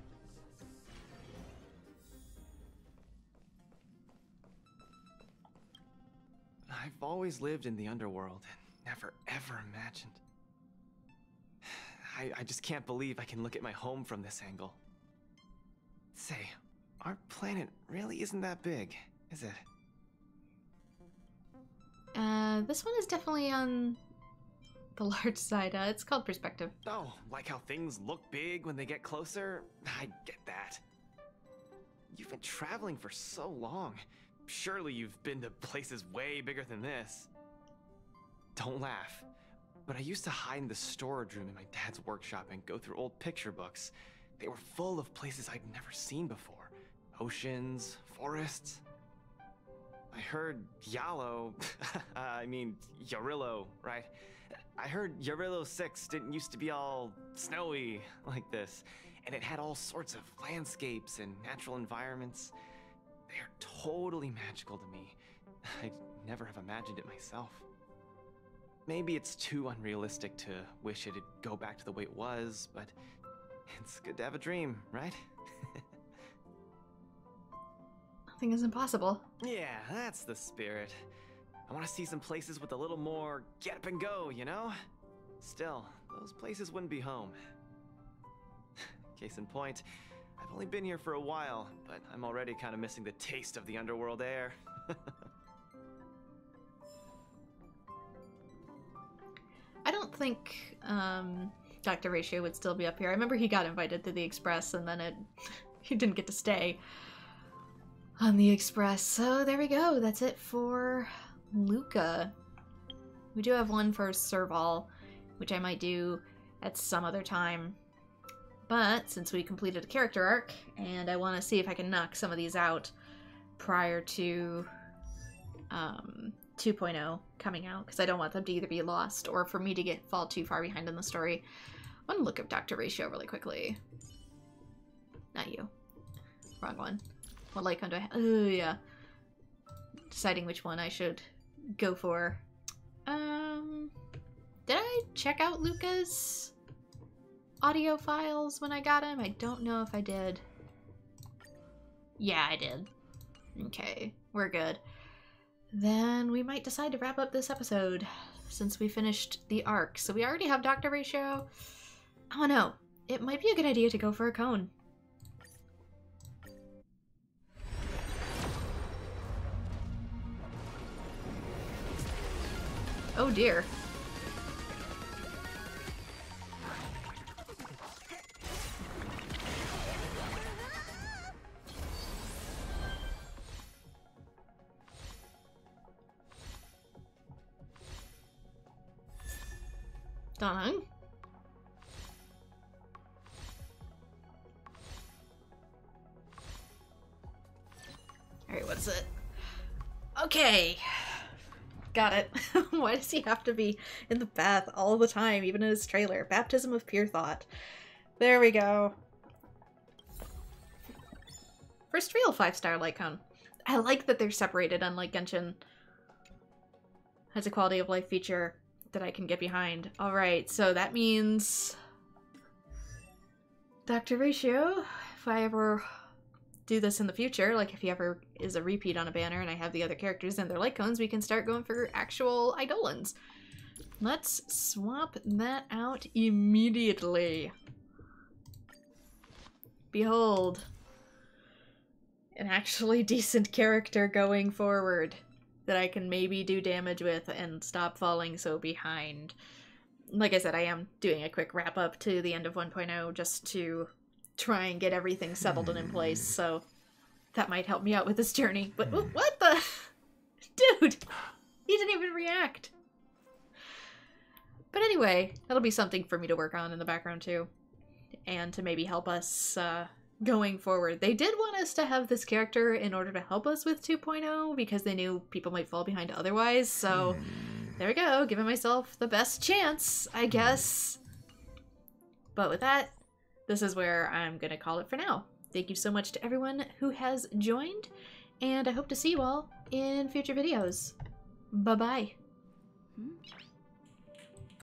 Speaker 7: I've always lived in the underworld and never ever imagined. I, I just can't believe I can look at my home from this angle. Say, our planet really isn't that big, is it?
Speaker 1: Uh, this one is definitely on the large side. Uh, it's called perspective.
Speaker 7: Oh, like how things look big when they get closer? I get that. You've been traveling for so long. Surely you've been to places way bigger than this. Don't laugh, but I used to hide in the storage room in my dad's workshop and go through old picture books. They were full of places I'd never seen before. Oceans, forests, I heard Yalo, uh, I mean, Yarillo, right? I heard Yarillo six didn't used to be all snowy like this, and it had all sorts of landscapes and natural environments. They're totally magical to me. I'd never have imagined it myself. Maybe it's too unrealistic to wish it'd go back to the way it was, but it's good to have a dream, right?
Speaker 1: Nothing is impossible.
Speaker 7: Yeah, that's the spirit. I want to see some places with a little more get up and go, you know? Still, those places wouldn't be home. Case in point, I've only been here for a while, but I'm already kind of missing the taste of the underworld air.
Speaker 1: I don't think um, Doctor Ratio would still be up here. I remember he got invited to the Express and then it he didn't get to stay on the Express. So there we go. That's it for Luca. We do have one for Serval, which I might do at some other time. But since we completed a character arc, and I want to see if I can knock some of these out prior to um, two point oh coming out, because I don't want them to either be lost or for me to get fall too far behind in the story. I want to look up Doctor Ratio really quickly. Not you. Wrong one. What Lycon do I have? Oh, yeah. Deciding which one I should go for. Um, did I check out Luca's audio files when I got him? I don't know if I did. Yeah, I did. Okay, we're good. Then we might decide to wrap up this episode since we finished the arc. So we already have Doctor Ratio. I don't know. It might be a good idea to go for a cone. Oh dear. Dong. Alright, what's it? Okay. Got it. Why does he have to be in the bath all the time, even in his trailer? Baptism of Pure Thought. There we go. First real five-star Lycon. I like that they're separated, unlike Genshin. Has a quality of life feature that I can get behind. Alright, so that means Doctor Ratio, if I ever do this in the future, like if he ever is a repeat on a banner and I have the other characters and their Lycons, we can start going for actual Eidolons. Let's swap that out immediately. Behold, an actually decent character going forward that I can maybe do damage with and stop falling so behind. Like I said, I am doing a quick wrap up to the end of one point oh just to try and get everything settled and in place, so that might help me out with this journey. But what the? Dude! He didn't even react! But anyway, that'll be something for me to work on in the background too. And to maybe help us uh, going forward. They did want us to have this character in order to help us with two point oh because they knew people might fall behind otherwise, so there we go, giving myself the best chance, I guess. But with that, this is where I'm gonna call it for now. Thank you so much to everyone who has joined, and I hope to see you all in future videos. Bye-bye.
Speaker 4: Hmm?